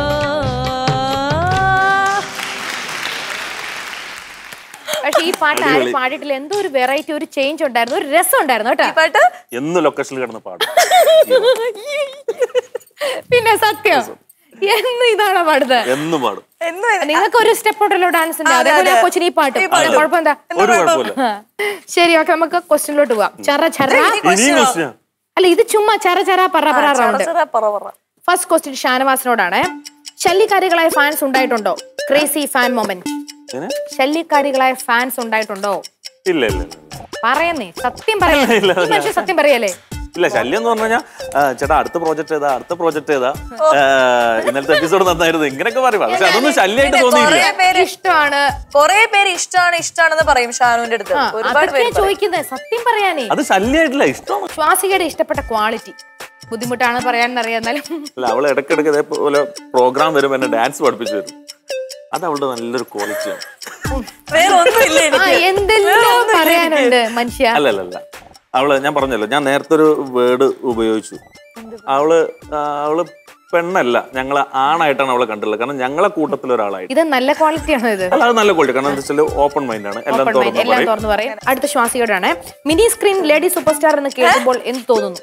പക്ഷെ ഈ പാട്ട് ആരും പാടിയിട്ടില്ല. എന്തോ ഒരു വെറൈറ്റി, ഒരു ചേഞ്ച് ഉണ്ടായിരുന്നു, ഒരു രസം ഉണ്ടായിരുന്നു കേട്ടോ. പാട്ട് എന്ന് ലൊക്കേഷനിൽ കിടന്ന് പാടും. പിന്നെ സത്യം എന്ന് ഇതാണോ പാടുന്നത്? എന്നും പാടും. നിങ്ങൾക്ക് ഒരു സ്റ്റെപ്പ് ഉണ്ടല്ലോ ഡാൻസിന്റെ, അതേപോലെ കൊച്ചിന് ഈ പാട്ട് കുഴപ്പമെന്താ? ഒരു കുഴപ്പമില്ല. ശരി, ഓക്കെ, നമുക്ക് ക്വസ്റ്റ്യനിലോട്ട് പോവാം. ചറ ചറ ഇനിയും question ആ. അല്ല, ഇത് ചുമ്മാ ചറ ചറ പറ പറ റൗണ്ട്. ഫസ്റ്റ് ക്വസ്റ്റ്യൻ ഷാനവാസിനോടാണ്. ശല്യക്കാരികളായ ഫാൻസ് ഉണ്ടായിട്ടുണ്ടോ? Crazy fan moment. ശല്യക്കാരികളായ ഫാൻസ് ഉണ്ടായിട്ടുണ്ടോ? ഇല്ല ഇല്ല പറയുന്നേ, സത്യം പറയാ. മനുഷ്യ സത്യം പറയല്ലേ? ഇല്ല, ശല്യം എന്ന് പറഞ്ഞു കഴിഞ്ഞാൽ ചേട്ടാ അടുത്ത പ്രോജക്ട് ഏതാ, അടുത്ത പ്രോജക്ട് ഏതാ, ഇന്നലത്തെ എപ്പിസോഡ് നന്നായിരുന്നു, ഇങ്ങനെയൊക്കെ പറയും. പക്ഷെ അതൊന്നും ശല്യമായിട്ട് തോന്നിയില്ല. ഇഷ്ടമാണ്, കുറെ പേര് ഇഷ്ടമാണ് ഇഷ്ടമാണെന്ന് പറയും ഷാനുവിന്റെ അടുത്ത്. ഒരുപാട് പേര് ചോദിക്കുന്നത് സത്യം പറയാനേ. അത് ശല്യമായിട്ടില്ല, ഇഷ്ടമാണ്. ശ്വാസികയുടെ ഇഷ്ടപ്പെട്ട ക്വാളിറ്റി ബുദ്ധിമുട്ടാണ് പറയാനറിയാം. അല്ല, അവള് ഇടയ്ക്കിടയ്ക്ക് ഇതേപോലെ പ്രോഗ്രാം വരുമ്പോ എന്നെ ഡാൻസ് പഠിപ്പിച്ചു തരും. അത് അവളുടെ നല്ലൊരു ക്വാളിറ്റിയാണ്. വേറെ ഒന്നുമില്ല, എന്തെല്ലാം പറയാനുണ്ട് മനുഷ്യ. അല്ലല്ല, അവള് ഞാൻ പറഞ്ഞല്ലോ, ഞാൻ നേരത്തെ ഒരു വേർഡ് ഉപയോഗിച്ചു. അവള് അവള് പെണ്ണല്ല, ഞങ്ങളെ ആണായിട്ടാണ് അവളെ കണ്ടിട്ടുള്ളത്. കാരണം ഞങ്ങളെ കൂട്ടത്തിൽ ഒരാളായിട്ട്. ഇത് നല്ല ക്വാളിറ്റിയാണ്. ഇത് അല്ല, അത് നല്ല ക്വാളിറ്റി. കാരണം എന്താ വെച്ചാൽ ഓപ്പൺ മൈൻഡ് ആണ്, എല്ലാം തുറന്നു പറയും. അടുത്ത ശ്വാസിയോടാണ്. Mini screen lady super star എന്ന് കേൾക്കുമ്പോൾ എന്ത് തോന്നുന്നു?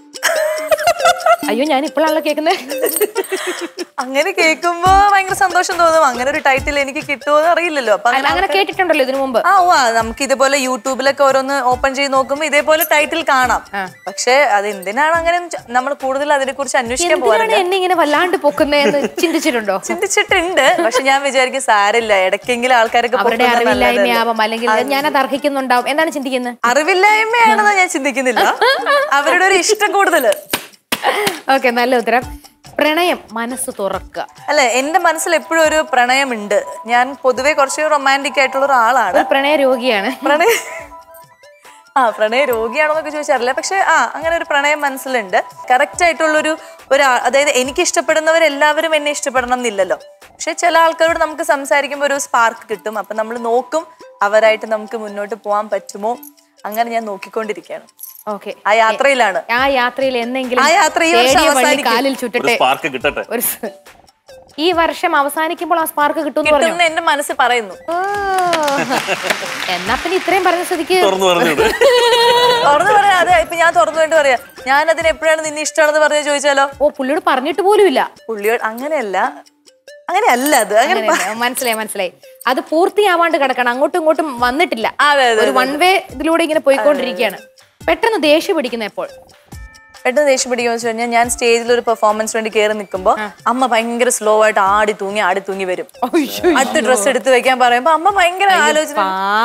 അയ്യോ, ഞാൻ ഇപ്പോഴാണല്ലോ കേൾക്കുന്നത്. അങ്ങനെ കേൾക്കുമ്പോ ഭയങ്കര സന്തോഷം തോന്നും. അങ്ങനെ ഒരു ടൈറ്റിൽ എനിക്ക് കിട്ടുമോ അറിയില്ലല്ലോ. അപ്പൊ അങ്ങനെ കേട്ടിട്ടുണ്ടല്ലോ ഇതിനു മുമ്പ്? ആ ഓ നമുക്ക് ഇതേപോലെ യൂട്യൂബിലൊക്കെ ഓരോന്ന് ഓപ്പൺ ചെയ്ത് നോക്കുമ്പോ ഇതേപോലെ ടൈറ്റിൽ കാണാം. പക്ഷെ അത് എന്തിനാണ് അങ്ങനെ നമ്മൾ കൂടുതൽ അതിനെ കുറിച്ച് അന്വേഷിക്കാൻ പോകാറുണ്ട്. എന്നെ ഇങ്ങനെ വല്ലാണ്ട് പൊക്കുന്നതെന്ന് ചിന്തിച്ചിട്ടുണ്ടോ? ചിന്തിച്ചിട്ടുണ്ട്. പക്ഷെ ഞാൻ വിചാരിക്കും സാരില്ല, ഇടയ്ക്കെങ്കിലും ആൾക്കാരൊക്കെ അവരുടെ അറിവില്ലായ്മയാവാം, അല്ലെങ്കിൽ ഞാനത് അർഹിക്കുന്നുണ്ടാവും. എന്താണ് ചിന്തിക്കുന്നത്? അറിവില്ലായ്മയാണെന്ന് ഞാൻ ചിന്തിക്കുന്നില്ല, അവരുടെ ഒരു ഇഷ്ടം കൂടുതല്. ഓക്കെ, നല്ല ഉത്തരം. പ്രണയം മനസ്സ് തുറക്കുക. അല്ലെ, എന്റെ മനസ്സിൽ എപ്പോഴും ഒരു പ്രണയമുണ്ട്. ഞാൻ പൊതുവെ കുറച്ച് റൊമാൻറ്റിക് ആയിട്ടുള്ള ഒരാളാണ്. പ്രണയ രോഗിയാണ്. പ്രണയ ആ പ്രണയ രോഗിയാണോന്നൊക്കെ ചോദിച്ചാറില്ല. പക്ഷെ ആ അങ്ങനെ ഒരു പ്രണയം മനസ്സിലുണ്ട്. കറക്റ്റ് ആയിട്ടുള്ളൊരു ഒരു അതായത് എനിക്ക് ഇഷ്ടപ്പെടുന്നവരെല്ലാവരും എന്നെ ഇഷ്ടപ്പെടണം എന്നില്ലല്ലോ. പക്ഷെ ചില ആൾക്കാരോട് നമുക്ക് സംസാരിക്കുമ്പോൾ ഒരു സ്പാർക്ക് കിട്ടും. അപ്പൊ നമ്മൾ നോക്കും അവരായിട്ട് നമുക്ക് മുന്നോട്ട് പോകാൻ പറ്റുമോ. അങ്ങനെ ഞാൻ നോക്കിക്കൊണ്ടിരിക്കുകയാണ്. ഓക്കെ, ആ യാത്രയിലാണ്. ആ യാത്രയിൽ എന്തെങ്കിലും ആ യാത്ര കാലിൽ ചുറ്റട്ടെ. സ്പാർക്ക് കിട്ടട്ടെ. ഈ വർഷം അവസാനിക്കുമ്പോൾ ആ സ്പാർക്ക് കിട്ടുമെന്ന് എന്റെ മനസ്സ് പറയുന്നു. എന്നാ പിന്നെ ഇത്രയും പറഞ്ഞ സ്ഥിതിക്ക് തുറന്നു പറയാം. അതെ, ഇപ്പൊ ഞാൻ തുറന്നു വേണ്ടി പറയാം. ഞാൻ അതിന് എപ്പോഴാണ് നിന്നെ ഇഷ്ടമാണെന്ന് പറഞ്ഞു ചോദിച്ചാലോ? ഓ, പുള്ളിയോട് പറഞ്ഞിട്ട് പോലും ഇല്ല. പുള്ളിയോട് അങ്ങനെയല്ല, അങ്ങനെയല്ല. അത് അങ്ങനെ മനസ്സിലായി മനസ്സിലായി. അത് പൂർത്തിയാവാണ്ട് കിടക്കണം, അങ്ങോട്ടും ഇങ്ങോട്ടും വന്നിട്ടില്ല. ഒരു വൺ വേ ഇതിലൂടെ ഇങ്ങനെ പോയിക്കൊണ്ടിരിക്കുകയാണ്. പെട്ടെന്ന് ദേഷ്യം പിടിക്കുന്ന എപ്പോൾ? പെട്ടെന്ന് ദേഷ്യം പിടിക്കുമെന്ന് വെച്ച് കഴിഞ്ഞാൽ ഞാൻ സ്റ്റേജിൽ ഒരു പെർഫോമൻസ് വേണ്ടി കയറി നിൽക്കുമ്പോൾ അമ്മ ഭയങ്കര സ്ലോ ആയിട്ട് ആടി തൂങ്ങി ആടി തൂങ്ങി വരും. അടുത്ത ഡ്രസ്സ് എടുത്ത് വെക്കാൻ പറയുമ്പോ അമ്മ ഭയങ്കര ആലോചന.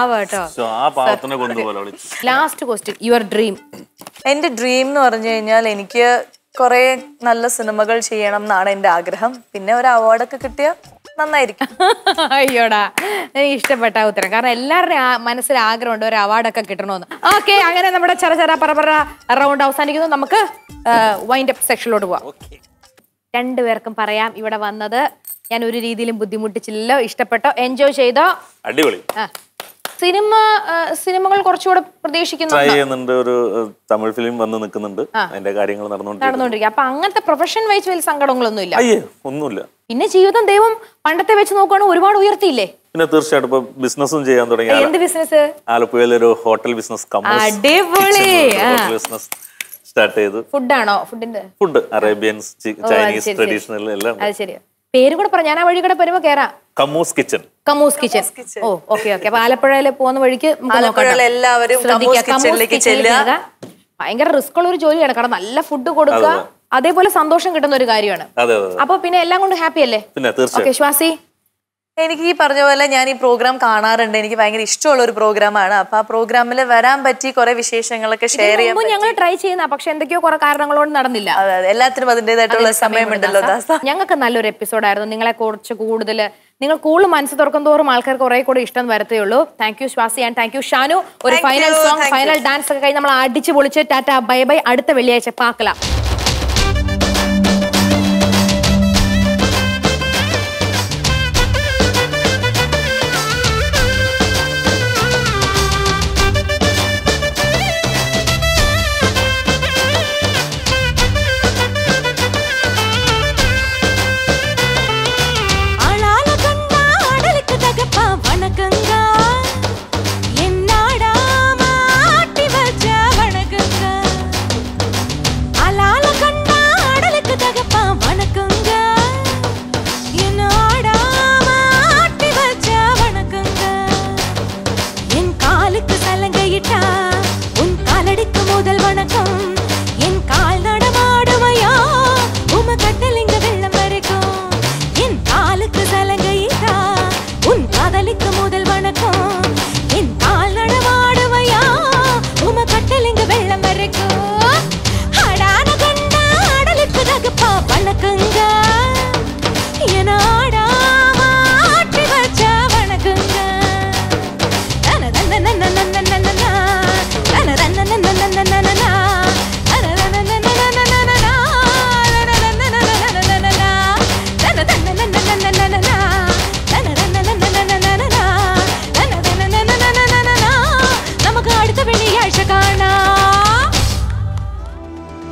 Last question, your dream. എന്റെ ഡ്രീം എന്ന് പറഞ്ഞു കഴിഞ്ഞാൽ എനിക്ക് കുറെ നല്ല സിനിമകൾ ചെയ്യണം എന്നാണ് എന്റെ ആഗ്രഹം. പിന്നെ ഒരു അവാർഡൊക്കെ കിട്ടിയ നന്നായിരിക്കും. അയ്യോടാ, എനിക്ക് ഇഷ്ടപ്പെട്ട ഉത്തരം. കാരണം എല്ലാവരുടെയും മനസ്സിൽ ആഗ്രഹമുണ്ട് ഒരു അവാർഡൊക്കെ കിട്ടണമെന്ന്. ഓക്കെ, അങ്ങനെ നമ്മുടെ ചെറ ചെറ പറ പറ റൗണ്ട് അവസാനിക്കുന്നു. നമുക്ക് വൈൻഡ് അപ്പ് സെക്ഷനിലോട്ട് പോവാം. രണ്ടുപേർക്കും പറയാം, ഇവിടെ വന്നത് ഞാൻ ഒരു രീതിയിലും ബുദ്ധിമുട്ടിച്ചില്ലല്ലോ. ഇഷ്ടപ്പെട്ടോ? എൻജോയ് ചെയ്തോ? അടിപൊളി. സിനിമ സിനിമകൾ കുറച്ചുകൂടെ പ്രതീക്ഷിക്കുന്നുണ്ട്. ഒരു തമിഴ് ഫിലിം വന്ന് നിൽക്കുന്നുണ്ട്, അതിന്റെ കാര്യങ്ങൾ നടന്നുകൊണ്ടിരിക്കുക. അപ്പൊ അങ്ങനത്തെ പ്രൊഫഷൻ വൈസ് വലിയ സങ്കടങ്ങളൊന്നും ഇല്ല? ഒന്നുമില്ല. പിന്നെ ജീവിതം ദൈവം പണ്ടത്തെ വെച്ച് നോക്കുകയാണെങ്കിൽ ഒരുപാട് ഉയർത്തിയില്ലേ? പിന്നെ തീർച്ചയായിട്ടും ഇപ്പൊ ബിസിനസ്സും ചെയ്യാൻ തുടങ്ങി. എന്ത് ബിസിനസ്? ആലപ്പുഴയിൽ ഒരു ഹോട്ടൽ ബിസിനസ്, അടിപൊളി ബിസിനസ് സ്റ്റാർട്ട് ചെയ്തു. ഫുഡാണോ? ഫുഡിന്റെ ഫുഡ് അറേബ്യൻ, ചൈനീസ്, ട്രഡീഷണൽ എല്ലാം. അത് ശരി. പേര് കൂടെ പറ, ഞാൻ ആ വഴി കൂടെ വരുമ്പോ കേറാം. കമൂസ് കിച്ചൺ. കമൂസ് കിച്ചൺ. ഓ, ഓക്കെ ഓക്കെ. അപ്പൊ ആലപ്പുഴയിൽ പോകുന്ന വഴിക്ക് എല്ലാവരും ഭയങ്കര റിസ്ക് ഉള്ള ഒരു ജോലിയാണ്. കാരണം നല്ല ഫുഡ് കൊടുക്കുക, അതേപോലെ സന്തോഷം കിട്ടുന്ന ഒരു കാര്യമാണ്. അപ്പൊ പിന്നെ എല്ലാം കൊണ്ട് ഹാപ്പി അല്ലേ? ഓക്കെ, ശ്വാസി. എനിക്ക് ഈ പറഞ്ഞ പോലെ ഞാൻ ഈ പ്രോഗ്രാം കാണാറുണ്ട്. എനിക്ക് ഭയങ്കര ഇഷ്ടമുള്ള ഒരു പ്രോഗ്രാമാണ്. അപ്പൊ ആ പ്രോഗ്രാമിൽ വരാൻ പറ്റി കുറെ വിശേഷങ്ങളൊക്കെ ഷെയർ ചെയ്യാൻ ഞങ്ങൾ ട്രൈ ചെയ്യുന്ന, പക്ഷെ എന്തൊക്കെയോ കുറെ കാരണങ്ങളോട് നടന്നില്ല. അതെ, എല്ലാത്തിനും അതിൻ്റെതായിട്ടുള്ള സമയമുണ്ടല്ലോ. ഞങ്ങൾക്ക് നല്ലൊരു എപ്പിസോഡായിരുന്നു. നിങ്ങളെ കുറച്ച് കൂടുതൽ നിങ്ങൾ കൂടുതൽ മനസ്സ് തുറക്കും തോറും ആൾക്കാർക്ക് കുറെ കൂടെ ഇഷ്ടം വരത്തേ ഉള്ളൂ. Thank you Swasi and thank you Shanu. ഒരു ഫൈനൽ സോങ്, ഫൈനൽ ഡാൻസ് ഒക്കെ കഴിഞ്ഞ് നമ്മൾ അടിച്ച് പൊളിച്ച് ടാറ്റ ബൈ ബൈ. അടുത്ത വെള്ളിയാഴ്ച പാക്കലാം. la la കാണാം.